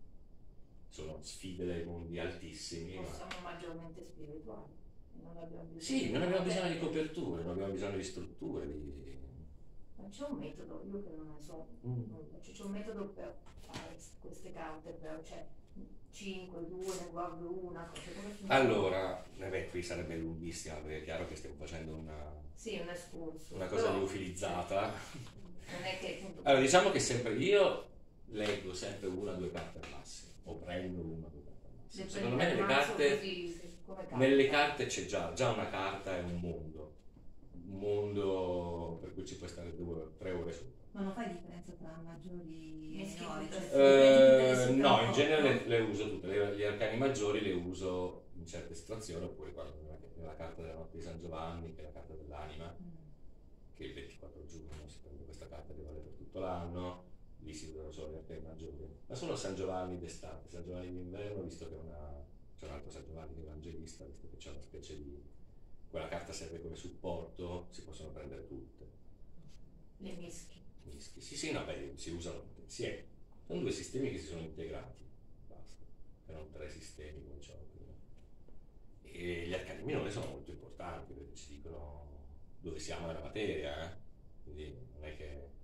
sono sfide dai mondi altissimi. O Ma... siamo maggiormente spirituali. Non abbiamo bisogno Sì, non abbiamo bisogno di copertura. coperture, non abbiamo bisogno di strutture, di... Ma c'è un metodo, io che non ne so, Mm. nulla, cioè, c'è un metodo per fare queste carte, per, cioè cinque, due, ne guardo una, cioè, come funziona? Allora, eh beh, qui sarebbe lunghissima, perché è chiaro che stiamo facendo una, Sì, un escurso. una cosa Però liofilizzata. Non è che appunto... Allora, diciamo che sempre io leggo sempre una o due carte al massimo, o prendo una o due carte al massimo. le Secondo prende me al nelle mazzo carte, così, come carte. nelle carte c'è già, già una carta è un mondo, un mondo per cui ci puoi stare due o tre ore su. Ma non fai differenza tra maggiori e Mischi minori? tutte. Cioè, Eh, no, in genere le, le uso tutte, le, gli arcani maggiori le uso in certe situazioni, oppure quando nella, nella carta della notte di San Giovanni, che è la carta dell'anima, che il ventiquattro giugno si prende questa carta che vale per tutto l'anno, lì si usano solo gli arcani maggiori. Ma solo San Giovanni d'estate, San Giovanni d'inverno, visto che è una, c'è un altro San Giovanni che è evangelista, visto che c'è una specie di... quella carta serve come supporto, si possono prendere tutte. Le mischi. Mischi. Sì, sì, no, beh, si usano tutti insieme. Sono due sistemi che si sono integrati, basta. Erano tre sistemi come diciamo prima. E gli arcani minori sono molto importanti perché ci dicono dove siamo nella materia, eh? Quindi non è che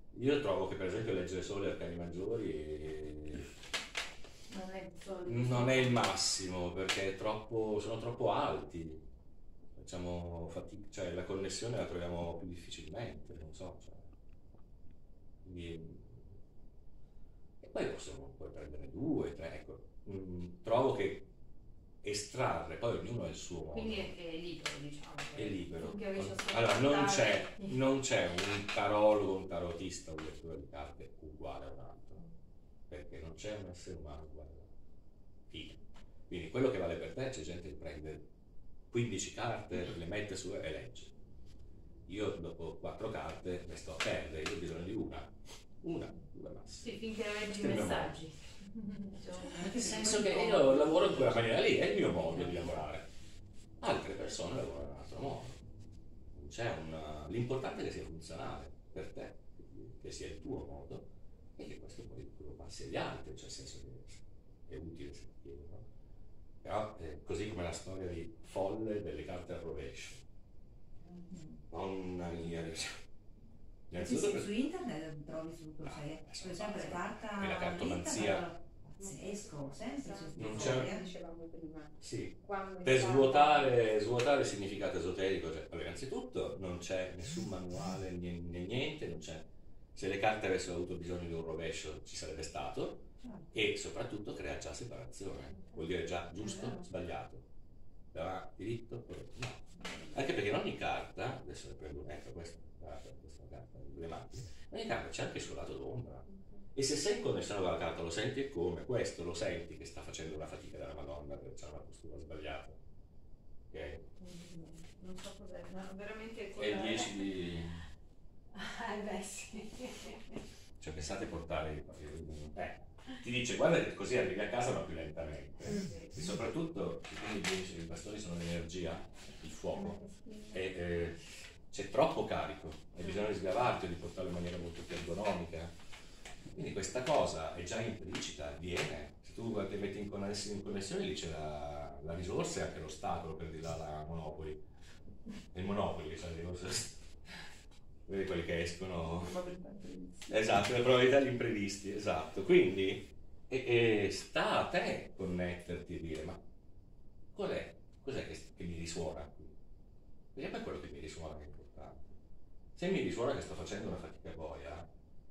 Io trovo che per esempio leggere solo gli arcani maggiori e- Non è solo non è il massimo, perché è troppo, sono troppo alti. Facciamo fatica, cioè la connessione la troviamo più difficilmente, non so. Cioè. Quindi- E poi possiamo puoi prendere due, tre, ecco. Mm, trovo che estrarre, poi ognuno ha il suo modo. Quindi è, è libero, diciamo. È libero. Finché riesci a Allora, non c'è, sopportare- non c'è un tarologo, un tarotista, un lettore di carte uguale a un altro, perché non c'è un essere umano uguale a un altro. Fine. Quindi quello che vale per te, c'è gente che prende quindici carte, le mette su e legge. Io dopo quattro carte ne sto a perdere, io ho bisogno di una, una, due massimo. Sì, finché leggi i Estremo messaggi. Nel senso che io lavoro in quella maniera lì, è il mio modo di lavorare. Altre persone lavorano in un altro modo. Non c'è una... L'importante è che sia funzionale per te, che sia il tuo modo e che questo poi tu lo passi agli altri, cioè nel senso che è utile se ti chiedono. Però è così come la storia di folle delle carte al rovescio. Mamma mia, Sì, innanzitutto sì, per- su internet trovi tutto, Ah, sai, adesso per esempio le carta è la cartomanzia. pazzesco, sempre c'è Non questa c'è- storia. Dicevamo prima. sì, Quando per stava- svuotare, svuotare il significato esoterico, cioè, allora, innanzitutto non c'è nessun manuale né, né niente, non c'è. Se le carte avessero avuto bisogno di un rovescio ci sarebbe stato, e soprattutto crea già separazione, vuol dire già giusto, sbagliato, davanti, diritto, no. Anche perché in ogni carta, adesso ne prendo un ecco questa, guarda, questa è una carta emblematica, in ogni carta c'è anche il suo lato d'ombra. E se sei in connessione con la carta lo senti e come, questo lo senti che sta facendo una fatica della Madonna perché c'ha una postura sbagliata. Ok? Non so cos'è, no, veramente E quella- il dieci di... Eh beh sì. Cioè pensate a portare il... Eh, ti dice guarda che così arrivi a casa ma più lentamente. E soprattutto, quindi i dieci, i bastoni sono l'energia, il fuoco. E eh, c'è troppo carico e bisogna sgavarti o di portarlo in maniera molto più ergonomica. Quindi questa cosa è già implicita, viene. Se tu ti metti in connessione, in connessione lì c'è la, la risorsa e anche l'ostacolo per di là la Monopoli. Il Monopoli, cioè le cose- vedi quelli che escono. Esatto, le probabilità di imprevisti, esatto. Quindi e, e sta a te connetterti e dire ma cos'è, cos'è che, che mi risuona qui? Perché poi quello che mi risuona è importante. Se mi risuona che sto facendo una fatica boia,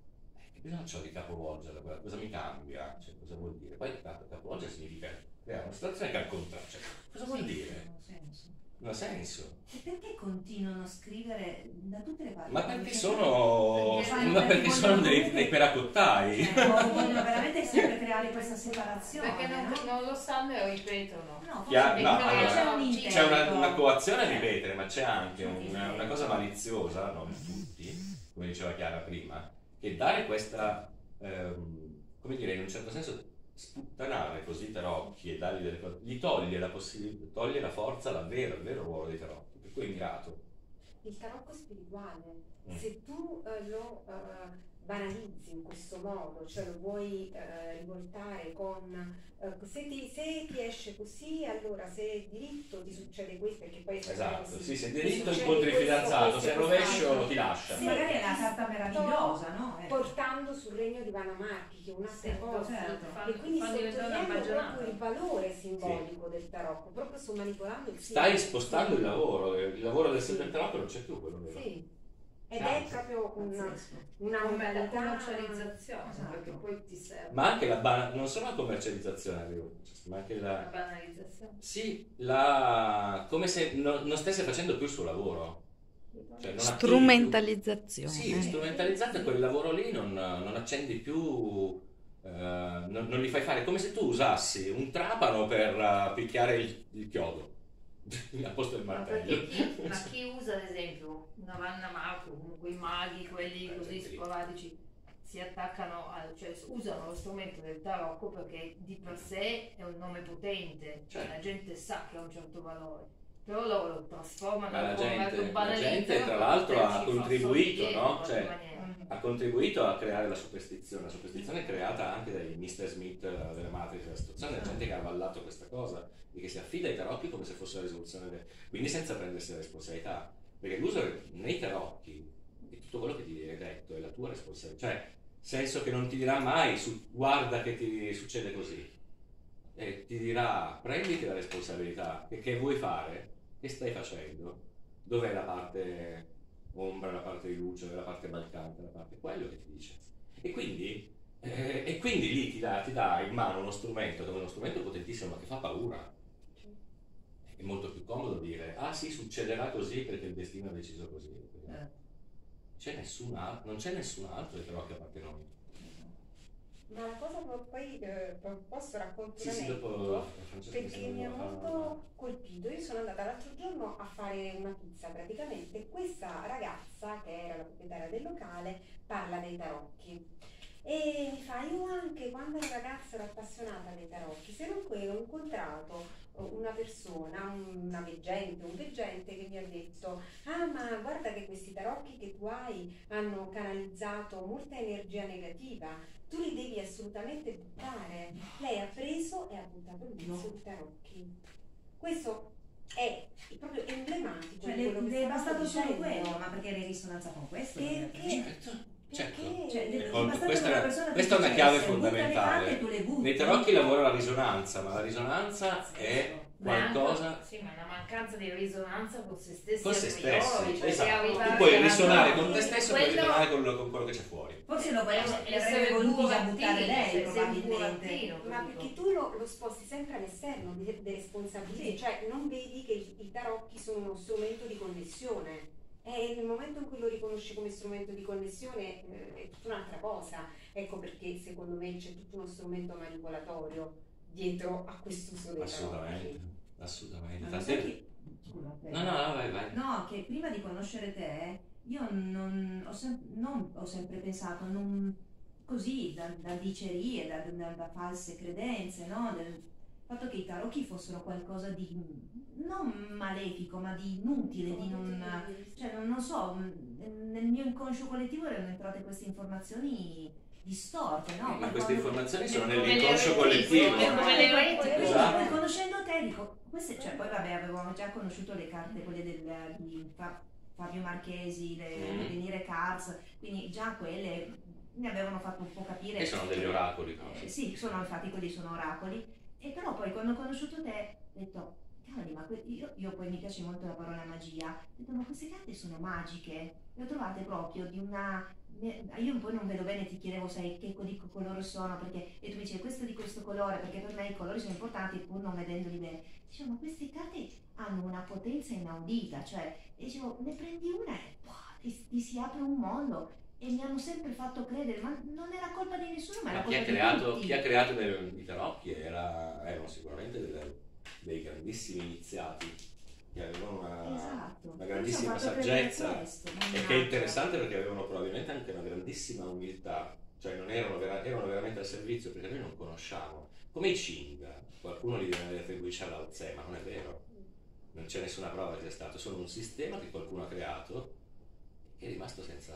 che bisogno c'ho di capovolgerla, quella cosa mi cambia, cioè cosa vuol dire? Poi tanto capovolgere significa creare una situazione che al contrario, cioè, cosa vuol dire? Non ha senso. Non ha senso. E perché continuano a scrivere da tutte le parti? Ma perché C'è- sono, Perché fanno- ma perché perché sono vogliono dei, comunque- dei peracottai. Cioè, vogliono veramente sempre creare questa separazione. Perché non, no? non lo sanno e lo ripetono. No, forse Chiaro, perché no, non allora, c'è un c'è una, intento. una coazione a ripetere, ma c'è anche C'è un una, intento. una cosa maliziosa, non tutti, come diceva Chiara prima, che dare questa, ehm, come dire, in un certo senso sputtanare così i tarocchi e dargli delle cose, gli toglie la possibilità, toglie la forza, la vera, il vero ruolo dei tarocchi, per cui è ingrato. Il tarocco spirituale, Mm. se tu eh, lo eh, banalizzi in questo modo, cioè lo vuoi eh, rivoltare con eh, se, ti, se ti esce così, allora se è diritto ti succede questo, perché poi è Esatto, così. sì, se Ti diritto succede incontri il questo, fidanzato, questo se e rovescio quest'altro. ti lascia. Sì, magari è una Sì, carta meravigliosa, no? Eh. Portando sul regno di Vanamarchi, che è un'altra Sì, cosa. certo. E quindi Fanno diventare una sottolineo baggianata. proprio il valore simbolico del tarocco, proprio sto manipolando il Stai simbolo. spostando il lavoro, il lavoro del Sì. serpente non c'è più quello vero. Sì, ed Ah. è proprio una, Pazzesco. una Come la modalità commercializzazione, Esatto. perché poi ti serve Ma anche la ba- non solo la commercializzazione, arrivo, ma anche la la... banalizzazione. Sì, la... come se no- non stesse facendo più il suo lavoro. Cioè, non attivi Strumentalizzazione. più- Sì, strumentalizzato e quel lavoro lì non, non accendi più, eh, non, non li fai fare, come se tu usassi un trapano per eh, picchiare il, il chiodo al posto del Ma martello. perché chi, ma chi usa ad esempio una Vanna Marco, comunque i maghi, quelli Eh, così sì. sporadici, si attaccano, al, cioè usano lo strumento del tarocco perché di per sé è un nome potente, cioè Certo. la gente sa che ha un certo valore, però loro lo trasformano Ma la un po', gente- lo la banalizzano gente, tra per l'altro, poterci ha far contribuito, sorridere no? in qualche Cioè, maniera. ha contribuito a creare la superstizione. La superstizione è creata anche dai mister Smith eh, delle Matrix della situazione, la gente che ha avallato questa cosa e che si affida ai tarocchi come se fosse la risoluzione, del- quindi senza prendersi la responsabilità. Perché l'uso nei tarocchi è tutto quello che ti viene detto è la tua responsabilità, cioè senso che non ti dirà mai su, guarda che ti succede così, e ti dirà prenditi la responsabilità, che, che vuoi fare, che stai facendo, dov'è la parte ombra, la parte di luce, dov'è la parte balcante, la parte quello che ti dice. E quindi, eh, e quindi lì ti dà, ti dà in mano uno strumento che è uno strumento potentissimo ma che fa paura. È molto più comodo dire ah sì, succederà così perché il destino ha deciso così. C'è nessun altro, non c'è nessun altro però che a parte noi. Ma la cosa che poi eh, posso raccontare Sì, sì, dopo Francesco perché mi ha molto colpito. Io sono andata l'altro giorno a fare una pizza, praticamente questa ragazza che era la proprietaria del locale parla dei tarocchi e mi fa io anche quando ero ragazza ero appassionata dei tarocchi, se non poi ho incontrato una persona, una veggente, un veggente che mi ha detto ah ma guarda che questi tarocchi che tu hai hanno canalizzato molta energia negativa, tu li devi assolutamente buttare. Lei ha preso e ha buttato il vizio di tarocchi. Questo è proprio emblematico. Cioè, di quello le, che le è stavamo bastato solo dicendo. quello, ma perché eri in risonanza con questo? Perché? Certo. Certo. Cioè, le- Ecco, è bastato questa, che una è- persona ti questa è una dicesse, chiave "Butta le fondamentale. carte, tu le butti". Nei tarocchi lavora la risonanza, ma la risonanza è Ma è anche- qualcosa sì, ma è una mancanza di risonanza con se stessi con se a stessi. priori, cioè Esatto. arrivare Tu puoi a- risonare no, con te stesso e puoi quello- risonare con, con quello che c'è fuori. Forse lo Eh, le essere avrebbe voluti già burattino, buttare lei, cioè, sei un probabilmente. burattino, Ma capito? perché tu lo, lo sposti sempre all'esterno, di, di responsabilità, cioè non vedi che i, i tarocchi sono uno strumento di connessione. E nel momento in cui lo riconosci come strumento di connessione eh, è tutta un'altra cosa. Ecco perché secondo me c'è tutto uno strumento manipolatorio dietro a questo uso dei Assolutamente, tarocchi. assolutamente. Ma Tant'è- sai che- scusa, No, no, no, vai, vai. No, che prima di conoscere te, io non ho, sem- non ho sempre pensato, non, così, da, da dicerie, da, da- da false credenze, no? Del fatto che i tarocchi fossero qualcosa di non malefico, ma di inutile, di non... Cioè, non, non so, mh, nel mio inconscio collettivo erano entrate queste informazioni distorte, no? Ma Poi queste quando- informazioni sono come le nell'inconscio retine, collettivo. come le retine. Quindi, Esatto. poi conoscendo te dico, queste, cioè poi vabbè avevamo già conosciuto le carte, quelle del, di Fa- Fabio Marchesi, le, Mm. le Venire Cards, quindi già quelle mi avevano fatto un po' capire. E sono degli oracoli, no? Eh, sì, sono infatti quelli sono oracoli, e però poi quando ho conosciuto te ho detto, cavoli, ma que- io, io poi mi piace molto la parola magia, ho detto ma queste carte sono magiche, le ho trovate proprio di una... Io poi non vedo bene, ti chiedevo sai che di che colore sono, perché e tu mi dicevi questo di questo colore, perché per me i colori sono importanti pur non vedendoli bene. Dicevo, ma queste carte hanno una potenza inaudita, cioè, e dicevo, ne prendi una e poi, ti, ti si apre un mondo. E mi hanno sempre fatto credere, ma non era colpa di nessuno, ma era Ma chi colpa ha di creato, tutti. chi ha creato dei, i tarocchi era, erano sicuramente delle- dei grandissimi iniziati che avevano una, Esatto. una grandissima Mi sono fatto credere saggezza questo, e che è mannaggia. interessante perché avevano probabilmente anche una grandissima umiltà, cioè non erano, vera- erano veramente al servizio perché noi non conosciamo, come i Ching, qualcuno li li attribuisce a Lao Tse, ma non è vero, non c'è nessuna prova che sia stato, sono un sistema che qualcuno ha creato che è rimasto senza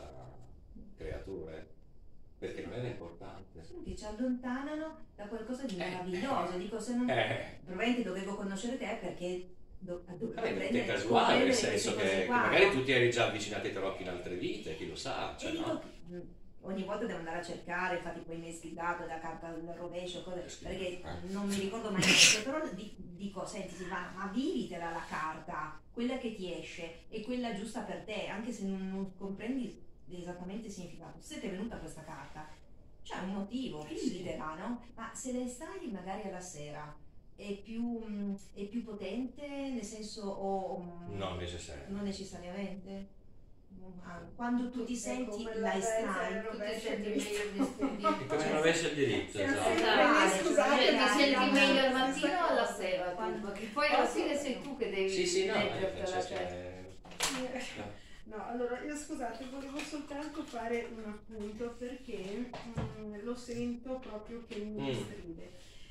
creatore perché non era importante. Che ci allontanano da qualcosa di Eh, meraviglioso. Dico, se non... Eh, Probabilmente dovevo conoscere te perché do- dovevo vabbè, non è prendere- casuale, comprendere nel senso queste cose che, che qua, magari no? tu ti eri già avvicinato ai tarocchi in altre vite, chi lo sa, E cioè, dico, no? mh, ogni volta devo andare a cercare, infatti poi mi è scridato la carta del rovescio, cose, perché Eh. non mi ricordo mai niente, però di- dico, senti Silvana, ma vivitela la carta, quella che ti esce, e quella giusta per te, anche se non, non comprendi esattamente il significato. Se ti è venuta questa carta, c'è un motivo, vivitela, no? Ma se le estrai magari alla sera, è più, mh, è più potente, nel senso, o... mh, Non necessariamente. non necessariamente? Ah, quando tu ti È senti come la la estrai, vezza Tu ti rovescia senti di- meglio il destino. È come rovescia il diritto, Se la esatto. sera- Esatto. Scusate, Cioè, ti raga, senti ma- meglio al questa mattino o alla cosa- sera? tu? quando- Perché poi alla fine sei tu che devi Sì, sì, no, eh, leggertela, Francesca, cioè. eh, No, allora io scusate, volevo soltanto fare un appunto perché mm, lo sento proprio che mi Mm. distride.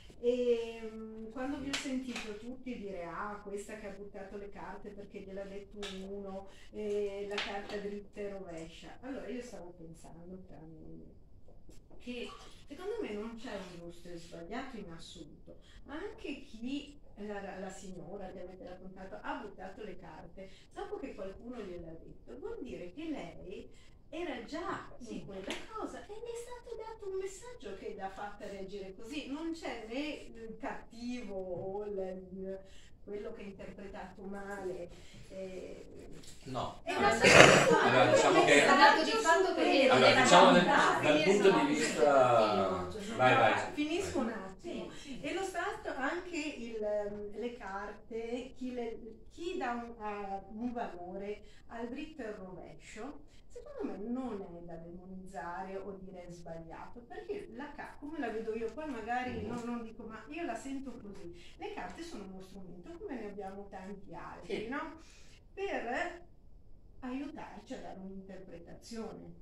E mm, quando vi ho sentito tutti dire ah, questa che ha buttato le carte perché gliel'ha detto uno, e la carta dritta e rovescia, allora io stavo pensando tra me che secondo me non c'è un giusto e sbagliato in assoluto, ma anche chi la, la signora che avete raccontato ha buttato le carte dopo che qualcuno gliel'ha detto, vuol dire che lei era già in quella cosa e mi è stato dato un messaggio che l'ha fatta reagire così. Non c'è né il cattivo o il, quello che ha interpretato male. Eh, No. è No, una allora, allora, diciamo che- dato di fatto che lei Allora, voleva diciamo dal, raccontare, dal punto di vista... Vai, vai. Finisco un Vai. attimo. E lo stato anche il, ehm, le carte, chi, le- chi dà un, eh, un valore al dritto e al rovescio, secondo me non è da demonizzare o dire è sbagliato, perché la carta, come la vedo io, poi magari non, non dico, ma io la sento così, le carte sono uno strumento come ne abbiamo tanti altri, Sì. no? Per aiutarci a dare un'interpretazione.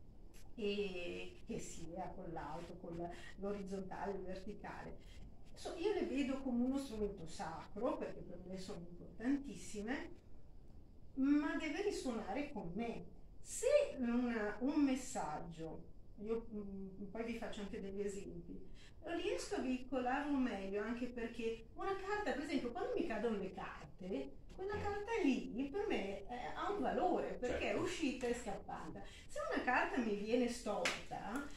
E che sia con l'alto, con la- l'orizzontale, il verticale. So, io le vedo come uno strumento sacro, perché per me sono importantissime, ma deve risuonare con me. Se una- un messaggio, io mm, poi vi faccio anche degli esempi, riesco a veicolarlo meglio anche perché una carta, per esempio, quando mi cadono le carte, quella carta lì per me eh, ha un valore perché è uscita e scappata. Se una carta mi viene storta,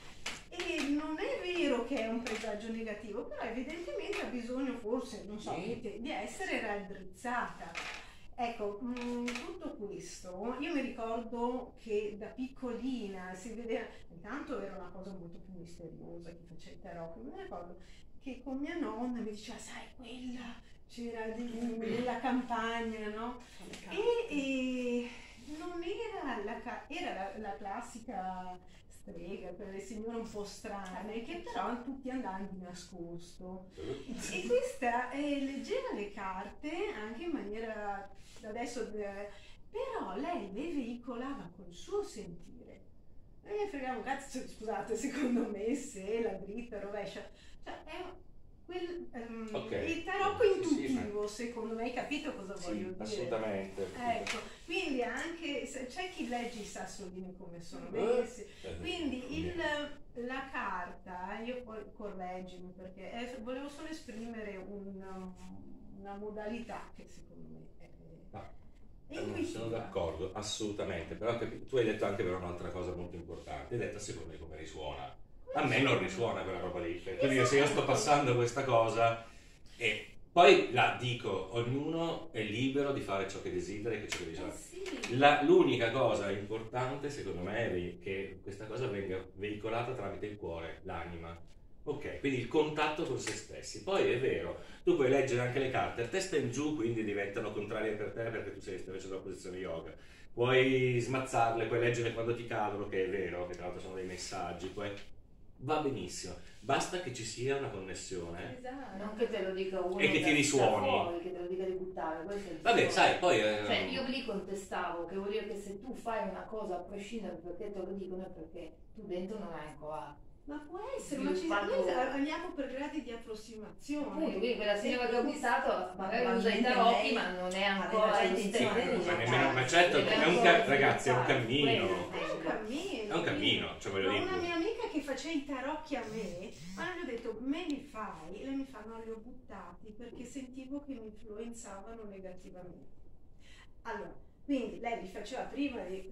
e non è vero che è un presagio negativo, però evidentemente ha bisogno forse, non so, Sì. di, di essere raddrizzata. Ecco, mh, tutto questo, io mi ricordo che da piccolina si vedeva, intanto era una cosa molto più misteriosa che faceva il tarocco, mi ricordo che con mia nonna mi diceva, sai, quella c'era di- nella campagna, no? E, e non era la, ca- era la, la classica strega, quelle signore un po' strane, che però tutti andavano di nascosto. E questa eh, leggeva le carte anche in maniera, adesso, eh, però lei le veicolava col suo sentire. Non mi fregava un cazzo, scusate, secondo me se la dritta rovescia, cioè è quel, ehm, Ok. il tarocco Sì, sì, intuitivo, secondo me, hai capito cosa voglio Sì, dire? assolutamente. Ecco, quindi anche se c'è chi legge i sassolini come sono Eh. messi, Eh, quindi il, la carta, io poi correggimi perché eh, volevo solo esprimere un- una modalità che secondo me è, No, è Eh, intuitiva. sono d'accordo, assolutamente, però capi- tu hai detto anche però un'altra cosa molto importante, hai detto secondo me come risuona. A me non risuona quella roba lì, quindi io, se io sto passando questa cosa e poi la dico, ognuno è libero di fare ciò che desidera e che ciò che Eh desidera. sì. La- l'unica cosa importante secondo me è ve- che questa cosa venga veicolata tramite il cuore, l'anima. Ok, quindi il contatto con se stessi. Poi è vero, tu puoi leggere anche le carte a testa in giù, quindi diventano contrarie per te perché tu sei stai facendo la posizione yoga. Puoi smazzarle, puoi leggere quando ti cadono, che è vero, che tra l'altro sono dei messaggi, poi va benissimo. Basta che ci sia una connessione. Esatto. Non che te lo dica uno E che ti da- da risuoni. fuori, che te lo dica di buttare, questo è il Vabbè, discorso. sai, poi... eh, Cioè, io lì contestavo, che vuol dire che se tu fai una cosa a prescindere perché te lo dicono è perché tu dentro non hai ancora. Ma può essere, ma ci, Sviluppato- noi andiamo per gradi di approssimazione. Appunto, quindi quella signora che ho buttato magari Ma usa i probabilmente tarocchi, lei ma non è aveva ancora già in intenzione stile. di ma, giocare. nemmeno, ma certo, Deve è un ancora ca- ragazzi, è un sviluppare, cammino. quello. È un cammino. È un cammino, cioè voglio Ma dire. una mia amica che faceva i tarocchi a me, ma gli ho detto me li fai? E lei mi fa no, li ho buttati perché sentivo che mi influenzavano negativamente. Allora, quindi lei li faceva prima di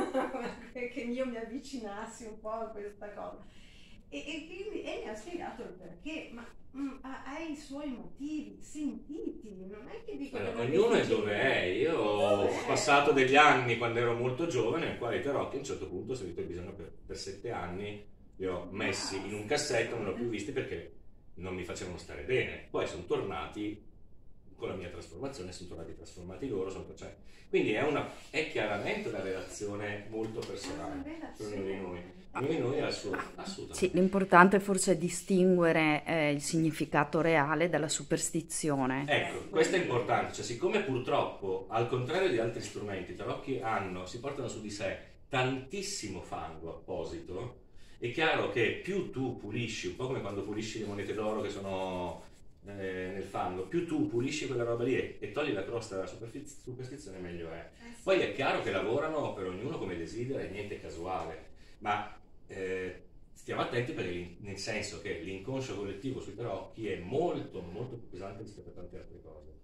che io mi avvicinassi un po' a questa cosa. E, e quindi e mi ha spiegato il perché, ma mm, ha, ha i suoi motivi, sentiti, non è che dico Allora, che non ognuno è li dove è. Io Dove ho è? passato degli anni quando ero molto giovane, nel quale i tarocchi a un certo punto ho sentito il bisogno per, per sette anni, li ho messi in un cassetto, non li ho più visti perché non mi facevano stare bene. Poi sono tornati con la mia trasformazione, sono tornati trasformati loro, sono, cioè, quindi è, una, è chiaramente una relazione molto personale per ognuno di noi. Ognuno di noi ha il suo, assolutamente. Sì, l'importante forse è distinguere eh, il significato reale dalla superstizione. Ecco, questo è importante, cioè siccome purtroppo, al contrario di altri strumenti, i tarocchi hanno, si portano su di sé tantissimo fango apposito, è chiaro che più tu pulisci, un po' come quando pulisci le monete d'oro che sono eh, nel fango, più tu pulisci quella roba lì e, e togli la crosta della superfiz- superstizione, meglio è. Poi è chiaro che lavorano per ognuno come desidera e niente è casuale, ma eh, stiamo attenti perché l'in- nel senso che l'inconscio collettivo sui tarocchi è molto molto più pesante rispetto a tante altre cose.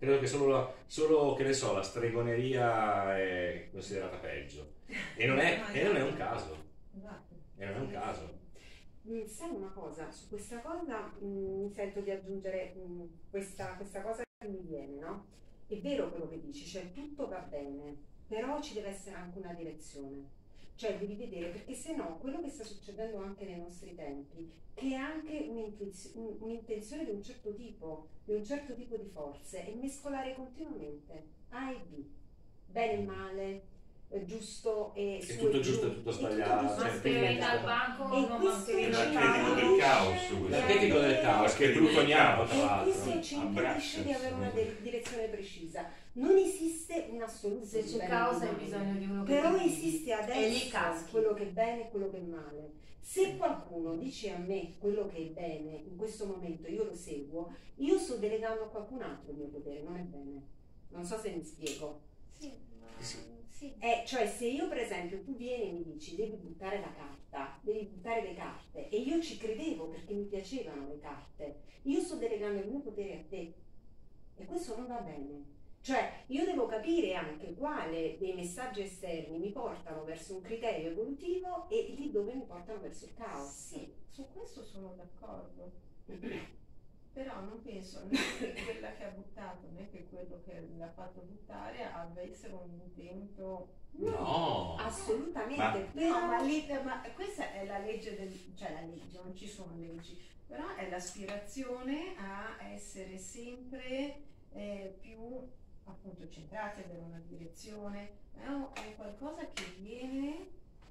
Credo che solo, la- solo che ne so, la stregoneria è considerata peggio. E non è, e non è un caso. Esatto. E non è un caso. Mm, Sai una cosa, su questa cosa mm, mi sento di aggiungere mm, questa, questa cosa che mi viene, no? È vero quello che dici, cioè tutto va bene, però ci deve essere anche una direzione. Cioè devi vedere, perché se no quello che sta succedendo anche nei nostri tempi, che è anche un'intuizio- un- un'intenzione di un certo tipo, di un certo tipo di forze, è mescolare continuamente A e B, bene e male, eh, giusto e È su tutto e giusto giù, e tutto è sbagliato, giusto e cioè, Mascherina al sbagliato. banco, E non questo mascherina al l'archetipo del banco. caos, questo. L'archetipo del caos che è plutoniano, tra E l'altro. questo ci impedisce Abbraccia, di avere una sì. de- direzione precisa. Non esiste un assoluto. Se di c'è bene caos e hai di bisogno male. di uno che Però ti guidi. esiste E lì adesso caschi. quello che è bene e quello che è male. Se qualcuno dice a me quello che è bene in questo momento, io lo seguo, io sto delegando a qualcun altro il mio potere, non è bene. Non so se mi spiego. Sì, ma Sì. sì. Eh, cioè se io per esempio tu vieni e mi dici devi buttare la carta, devi buttare le carte e io ci credevo perché mi piacevano le carte, io sto delegando il mio potere a te e questo non va bene. Cioè io devo capire anche quale dei messaggi esterni mi portano verso un criterio evolutivo e lì dove mi portano verso il caos. Sì, su questo sono d'accordo. Però non penso né che quella che ha buttato né che quello che l'ha fatto buttare avessero un intento. No. Assolutamente, Ma- però No, ma, lì- ma questa è la legge del, cioè la legge, non ci sono leggi, però è l'aspirazione a essere sempre eh, più appunto centrati, avere una direzione, è, un- è qualcosa che viene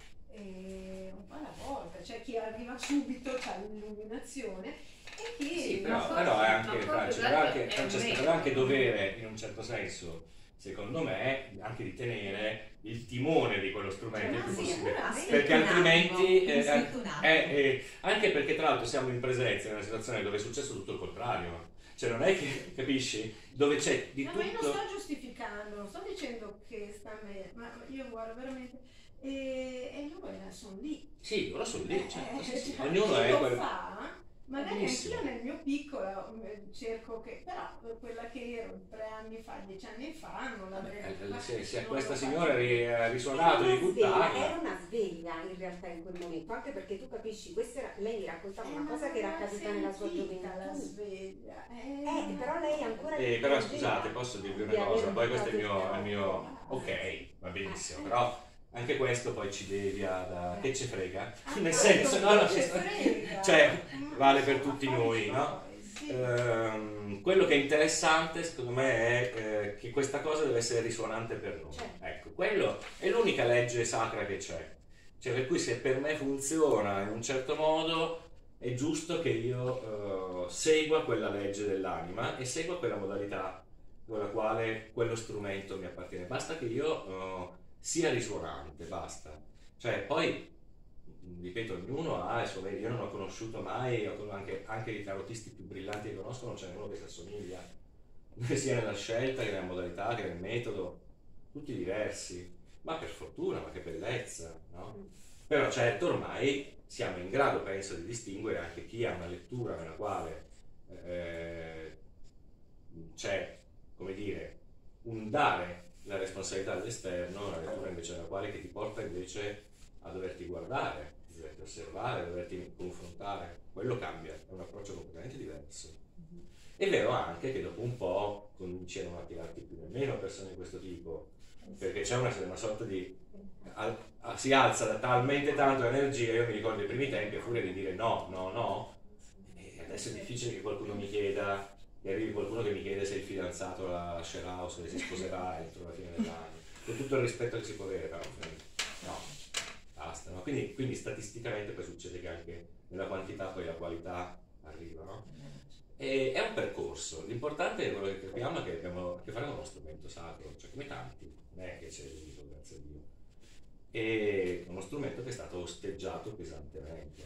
eh, un po' alla volta, c'è chi arriva subito, c'ha l'illuminazione e chi Sì, Ma però, forse- però è anche, ma proprio Francesco, quello però anche, è Francesco, un però anche metodo. dovere, in un certo senso, secondo me, anche di tenere il timone di quello strumento il più Ah, sì, possibile. allora, sì, Perché un altrimenti, attimo, eh, mi sento un attimo. eh, eh, anche perché tra l'altro siamo in presenza in una situazione dove è successo tutto il contrario. Cioè non è che, capisci, dove c'è di No, ma io non tutto... sto giustificando, non sto dicendo che sta a me, ma io guardo veramente. E, e loro sono lì. Sì, loro sono lì, certo, Eh, sì, sì. cioè, Ognuno chi è lo quel... fa, magari Benissimo. anch'io nel mio piccolo eh, cerco che, però eh, quella che ero tre anni fa, dieci anni fa, non l'avrei Eh, fatta, se, se a non questa l'ho signora fatta. ri- ha era risuonato di una, sveglia, buttarla... era una sveglia in realtà in quel momento, anche perché tu capisci, questa era, lei mi raccontava Eh, una ma cosa che era non l'ha accaduta nella sua sentita la gioventù. sveglia. Eh, Eh, però lei ancora Eh, di però piangeva scusate, posso dirvi una di cosa, aver poi questo è il buttato mio, è il mio... fiocco. ok, va benissimo, Eh. però anche questo poi ci devia da... che ci frega? Ah, Nel no, senso, non no, no, ci ci sta- frega. cioè, Mm, vale per sono tutti affari noi, no? suoi, sì. Ehm, quello che è interessante secondo me è eh, che questa cosa deve essere risuonante per noi. Certo. Ecco, quello è l'unica legge sacra che c'è. Cioè, per cui se per me funziona in un certo modo, è giusto che io eh, segua quella legge dell'anima e segua quella modalità con la quale quello strumento mi appartiene. Basta che io eh, sia risuonante, basta. Cioè, poi, ripeto, ognuno ha il suo meglio. Io non ho conosciuto mai, ho con- anche, anche i tarottisti più brillanti che conosco, non ce n'è uno che si assomiglia, sia nella scelta che nella modalità che nel metodo, tutti diversi, ma per fortuna, ma che bellezza, no? Però certo ormai siamo in grado, penso, di distinguere anche chi ha una lettura nella quale eh, c'è, come dire, un dare la responsabilità all'esterno, una lettura invece nella quale che ti porta invece a doverti guardare, a doverti osservare, a doverti confrontare. Quello cambia, è un approccio completamente diverso. È vero anche che dopo un po' cominci a non attirarti più nemmeno persone di questo tipo, perché c'è una, una sorta di... al- a- si alza da talmente tanto l'energia, io mi ricordo i primi tempi, a furia di dire no, no, no, e adesso è difficile che qualcuno mi chieda, che arrivi qualcuno che mi chiede se il fidanzato la lascerà o se si sposerà entro la fine dell'anno, con tutto il rispetto che si può avere, però no, basta, no? Quindi, quindi statisticamente poi succede che anche nella quantità poi la qualità arriva, no? E è un percorso, l'importante è quello che capiamo è che abbiamo a che fare con uno strumento sacro, cioè come tanti, non è che c'è il limite, grazie a Dio, e uno strumento che è stato osteggiato pesantemente,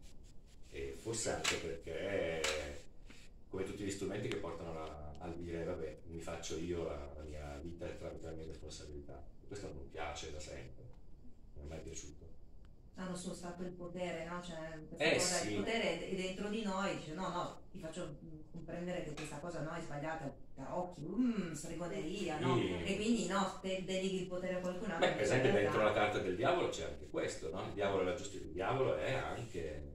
e forse anche perché, come tutti gli strumenti che portano a, al dire vabbè, mi faccio io la, la mia vita tramite la mia responsabilità, questo non mi piace da sempre, non mi è mai piaciuto. hanno spostato il potere, no? Cioè, questa Eh, cosa, sì. il potere è dentro di noi, dice no, no, ti faccio comprendere che questa cosa no, è sbagliata, tarocchi, mm, stregoneria, no? Sì. E quindi no, te deleghi il potere a qualcun altro. Beh, per esempio in realtà- dentro la carta del diavolo c'è anche questo, no? Il diavolo e la giustizia. Il diavolo è anche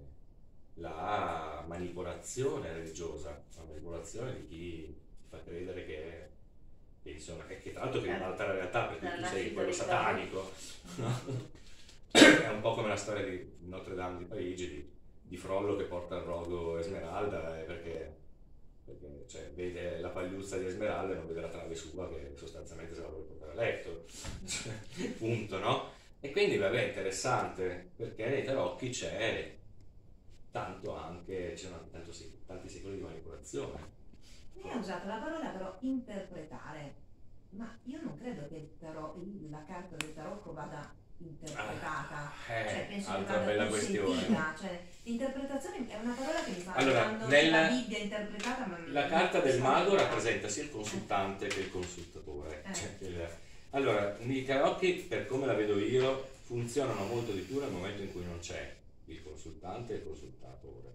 la manipolazione religiosa, la manipolazione di chi ti fa credere che, che insomma, che, che tra l'altro che è un'altra realtà, perché La tu nascita sei quello di satanico, no? È un po' come la storia di Notre Dame di Parigi, di, di Frollo che porta il rogo Esmeralda, eh, perché, perché cioè, vede la pagliuzza di Esmeralda e non vede la trave sua che sostanzialmente se la vuole portare a letto. Cioè, punto, no? E quindi vabbè, interessante, perché nei tarocchi c'è tanto anche, ci sono tanto, sì, tanti secoli di manipolazione. Lei ha usato la parola però interpretare, ma io non credo che il tarò- il- la carta del tarocco vada interpretata, Eh, cioè penso che altra vada bella più questione. sentita, cioè l'interpretazione è una parola che mi fa Allora, quando nel- la Bibbia è interpretata, ma La non carta del so mago dire. rappresenta sia il consultante che il consultatore. Eh. Cioè, il- Allora, i tarocchi, per come la vedo io, funzionano molto di più nel momento in cui non c'è il consultante e il consultatore.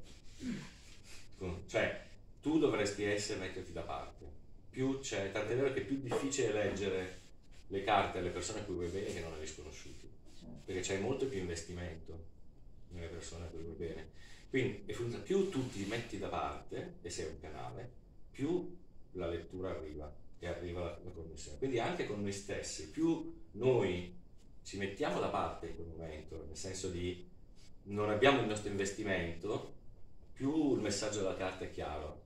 Con- Cioè, tu dovresti essere metterti da parte. Più c'è, tant'è vero che è più difficile leggere le carte alle persone a cui vuoi bene che non agli sconosciuti. Perché c'hai molto più investimento nelle persone a cui vuoi bene. Quindi e funziona- più tu ti metti da parte e sei un canale, più la lettura arriva e arriva la, la connessione. Quindi anche con noi stessi, più noi ci mettiamo da parte in quel momento, nel senso di non abbiamo il nostro investimento, più il messaggio della carta è chiaro.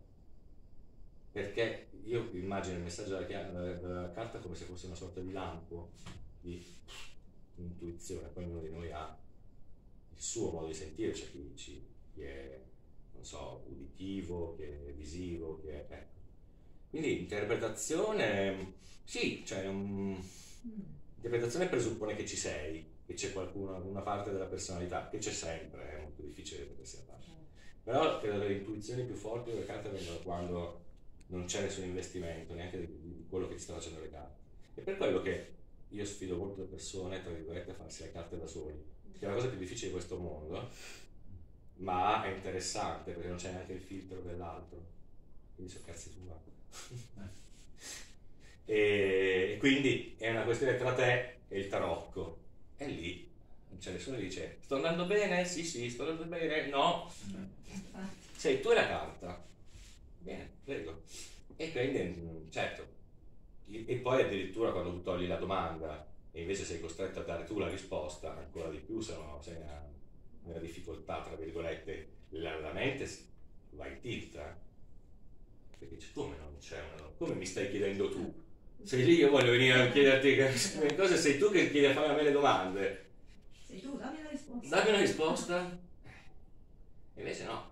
Perché io immagino il messaggio della, chia- della carta come se fosse una sorta di lampo, di intuizione, poi ognuno di noi ha il suo modo di sentire, c'è chi, ci- chi è, non so, uditivo, chi è visivo, chi è... ecco. Quindi interpretazione, sì, cioè un... interpretazione presuppone che ci sei, che c'è qualcuno, una parte della personalità, che c'è sempre, è molto difficile che sia parte. Però credo che le intuizioni più forti delle carte vengono quando non c'è nessun investimento, neanche di, di quello che ti sta facendo le carte. E per quello che io sfido molto le persone, tra virgolette, a farsi le carte da soli, perché è la cosa più difficile di questo mondo, ma è interessante perché non c'è neanche il filtro dell'altro, quindi sono cazzi tua. E quindi è una questione tra te e il tarocco, e lì non c'è nessuno che dice sto andando bene? Sì sì, sto andando bene? No, sei tu e la carta, bene, prego. E quindi certo, e poi addirittura quando tu togli la domanda e invece sei costretto a dare tu la risposta, ancora di più, se no sei nella, nella difficoltà, tra virgolette, la, la mente va in tilt, eh? Perché dici, come non c'è una, come mi stai chiedendo tu? Sei lì, io voglio venire a chiederti che cosa, sei tu che chiedi a fare a me le domande. Sei tu, dammi una risposta. Dammi una risposta. E invece no.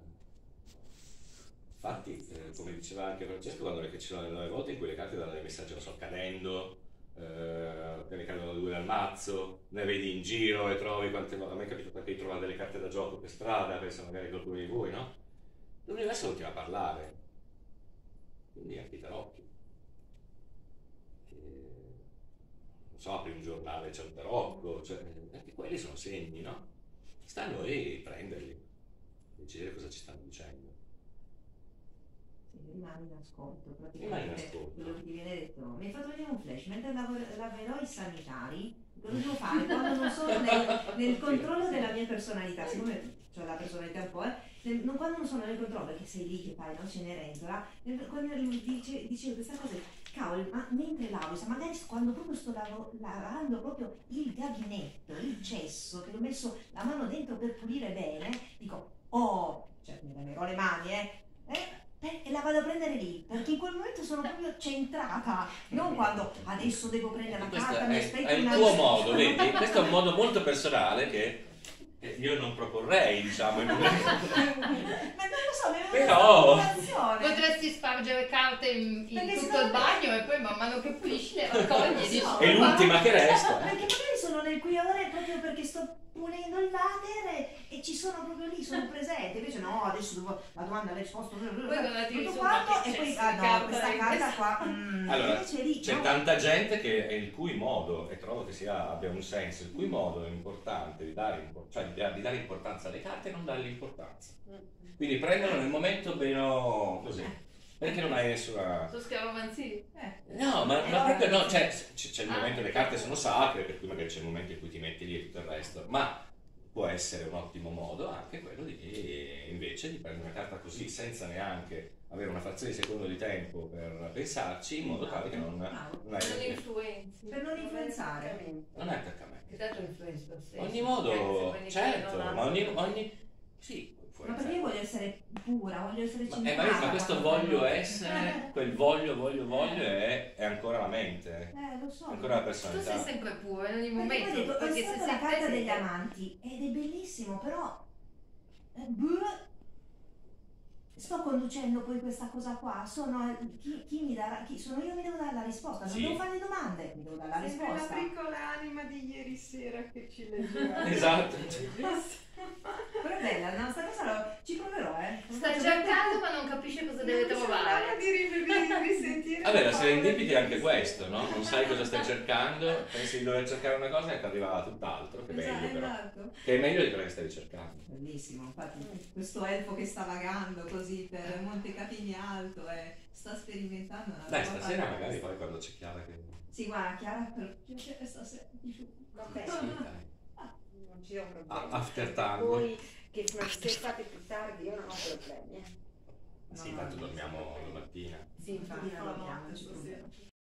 Infatti, eh, come diceva anche Francesco, quando le- ci sono delle volte in cui le carte danno dei messaggi, non so, cadendo, eh, che ne cadono due dal mazzo, ne vedi in giro e trovi quante volte. A me è capitato anche di trovare delle carte da gioco per strada, penso magari qualcuno di voi, no? L'universo continua a parlare. Quindi anche i tarocchi. E, non so, apri un giornale, c'è un tarocco, cioè, anche quelli sono segni, no? Sta a noi prenderli, decidere cosa ci stanno dicendo. Sì, rimani in ascolto, Rimani in praticamente ascolto. quello che ti viene detto. Mi hai fatto venire un flash, mentre lavor- laverò i sanitari, cosa devo fare quando non sono nel, nel controllo della mia personalità, siccome ho la personalità un po', eh, nel- non, quando non sono nel controllo, perché sei lì che fai, no? Cenerentola, nel- quando dice, dicevo questa cosa, cavolo, ma mentre lavo, sa, magari quando proprio sto lavo- lavando proprio il gabinetto, il cesso, che ho messo la mano dentro per pulire bene, dico, oh, cioè mi laverò le mani, eh, eh Eh, e la vado a prendere lì, perché in quel momento sono proprio centrata, non quando adesso devo prendere la Questo carta, mi è, aspetto è il una tuo risposta. modo, vedi? Questo è un modo molto personale che che io non proporrei, diciamo. In un... Ma non lo so, mi è Però- venuta un'azione. Potresti spargere carte in, in Perché tutto secondo il me- bagno e poi man mano che pulisci le raccogli e dici No. È l'ultima che resta. Perché magari sono sono nel qui e ora proprio perché sto pulendo il later e, e ci sono proprio lì, sono presente. Invece no, adesso devo la domanda, la risposta, Poi quando ti tutto risulta quanto, che e poi c'è ah sta no, carta questa in carta questo- qua, mm, Allora, invece lì, c'è no? tanta gente che è il cui modo, e trovo che sia, abbia un senso, il cui modo è importante di dare, impor- cioè di, di dare importanza alle carte e non dargli importanza. Quindi prendono nel momento meno così, perché non hai nessuna... Sono scaramanzini. Eh. No, ma, ma proprio no, cioè, c'è, c'è il Ah. momento, le carte sono sacre, per cui magari c'è il momento in cui ti metti lì e tutto il resto, ma può essere un ottimo modo anche quello di invece di prendere una carta così senza neanche avere una frazione di secondo di tempo per pensarci, in modo tale che non, Bravo. non hai Non influenzi. Per non influenzare. non hai attaccamento. Che tanto influenza lo stesso. Ogni modo, Anche se quelli certo, che non ma hanno- ogni, ogni sì, può Ma perché essere. io voglio essere pura, voglio essere Ma, eh, centrata. ma, ma questo quando voglio prendo- essere, quel voglio, voglio, voglio è, è ancora la mente, Eh, lo so. è ancora la Tu sei personalità. sempre puro in ogni Perché momento. poi ho detto, ho Perché se stata sei la carta degli presente- amanti ed è bellissimo, però eh, boh, sto conducendo poi questa cosa qua, sono eh, chi, chi mi darà, chi, sono io mi devo dare la risposta, non Sì. devo fare le domande, mi devo dare la Sembra la risposta. piccola anima di ieri sera che ci leggeva. Esatto. Però è bella, no? Sta cosa lo, ci proverò, eh. Sta cercando ma non capisce cosa deve Non trovare. sembrava di ri- ri- risentire Vabbè, la un po' serendipity è anche di- questo, no? Non sai cosa stai cercando, pensi di dover cercare una cosa e ti arriva tutt'altro, che Esatto, meglio però. esatto. Che è meglio di quello che stavi cercando. Bellissimo, infatti questo elfo che sta vagando così per Monte Capini Alto e sta sperimentando una Dai, roba stasera fantastica. magari poi quando c'è Chiara che... Sì, guarda, Chiara per piacere stasera di giù. Vabbè, Sì, dai. non ci sono problemi. Ah, after tango. Voi che se fate più tardi io non ho problemi. eh. Sì, tanto dormiamo domattina. Sì, infatti. Mattina dormiamo, ci proviamo.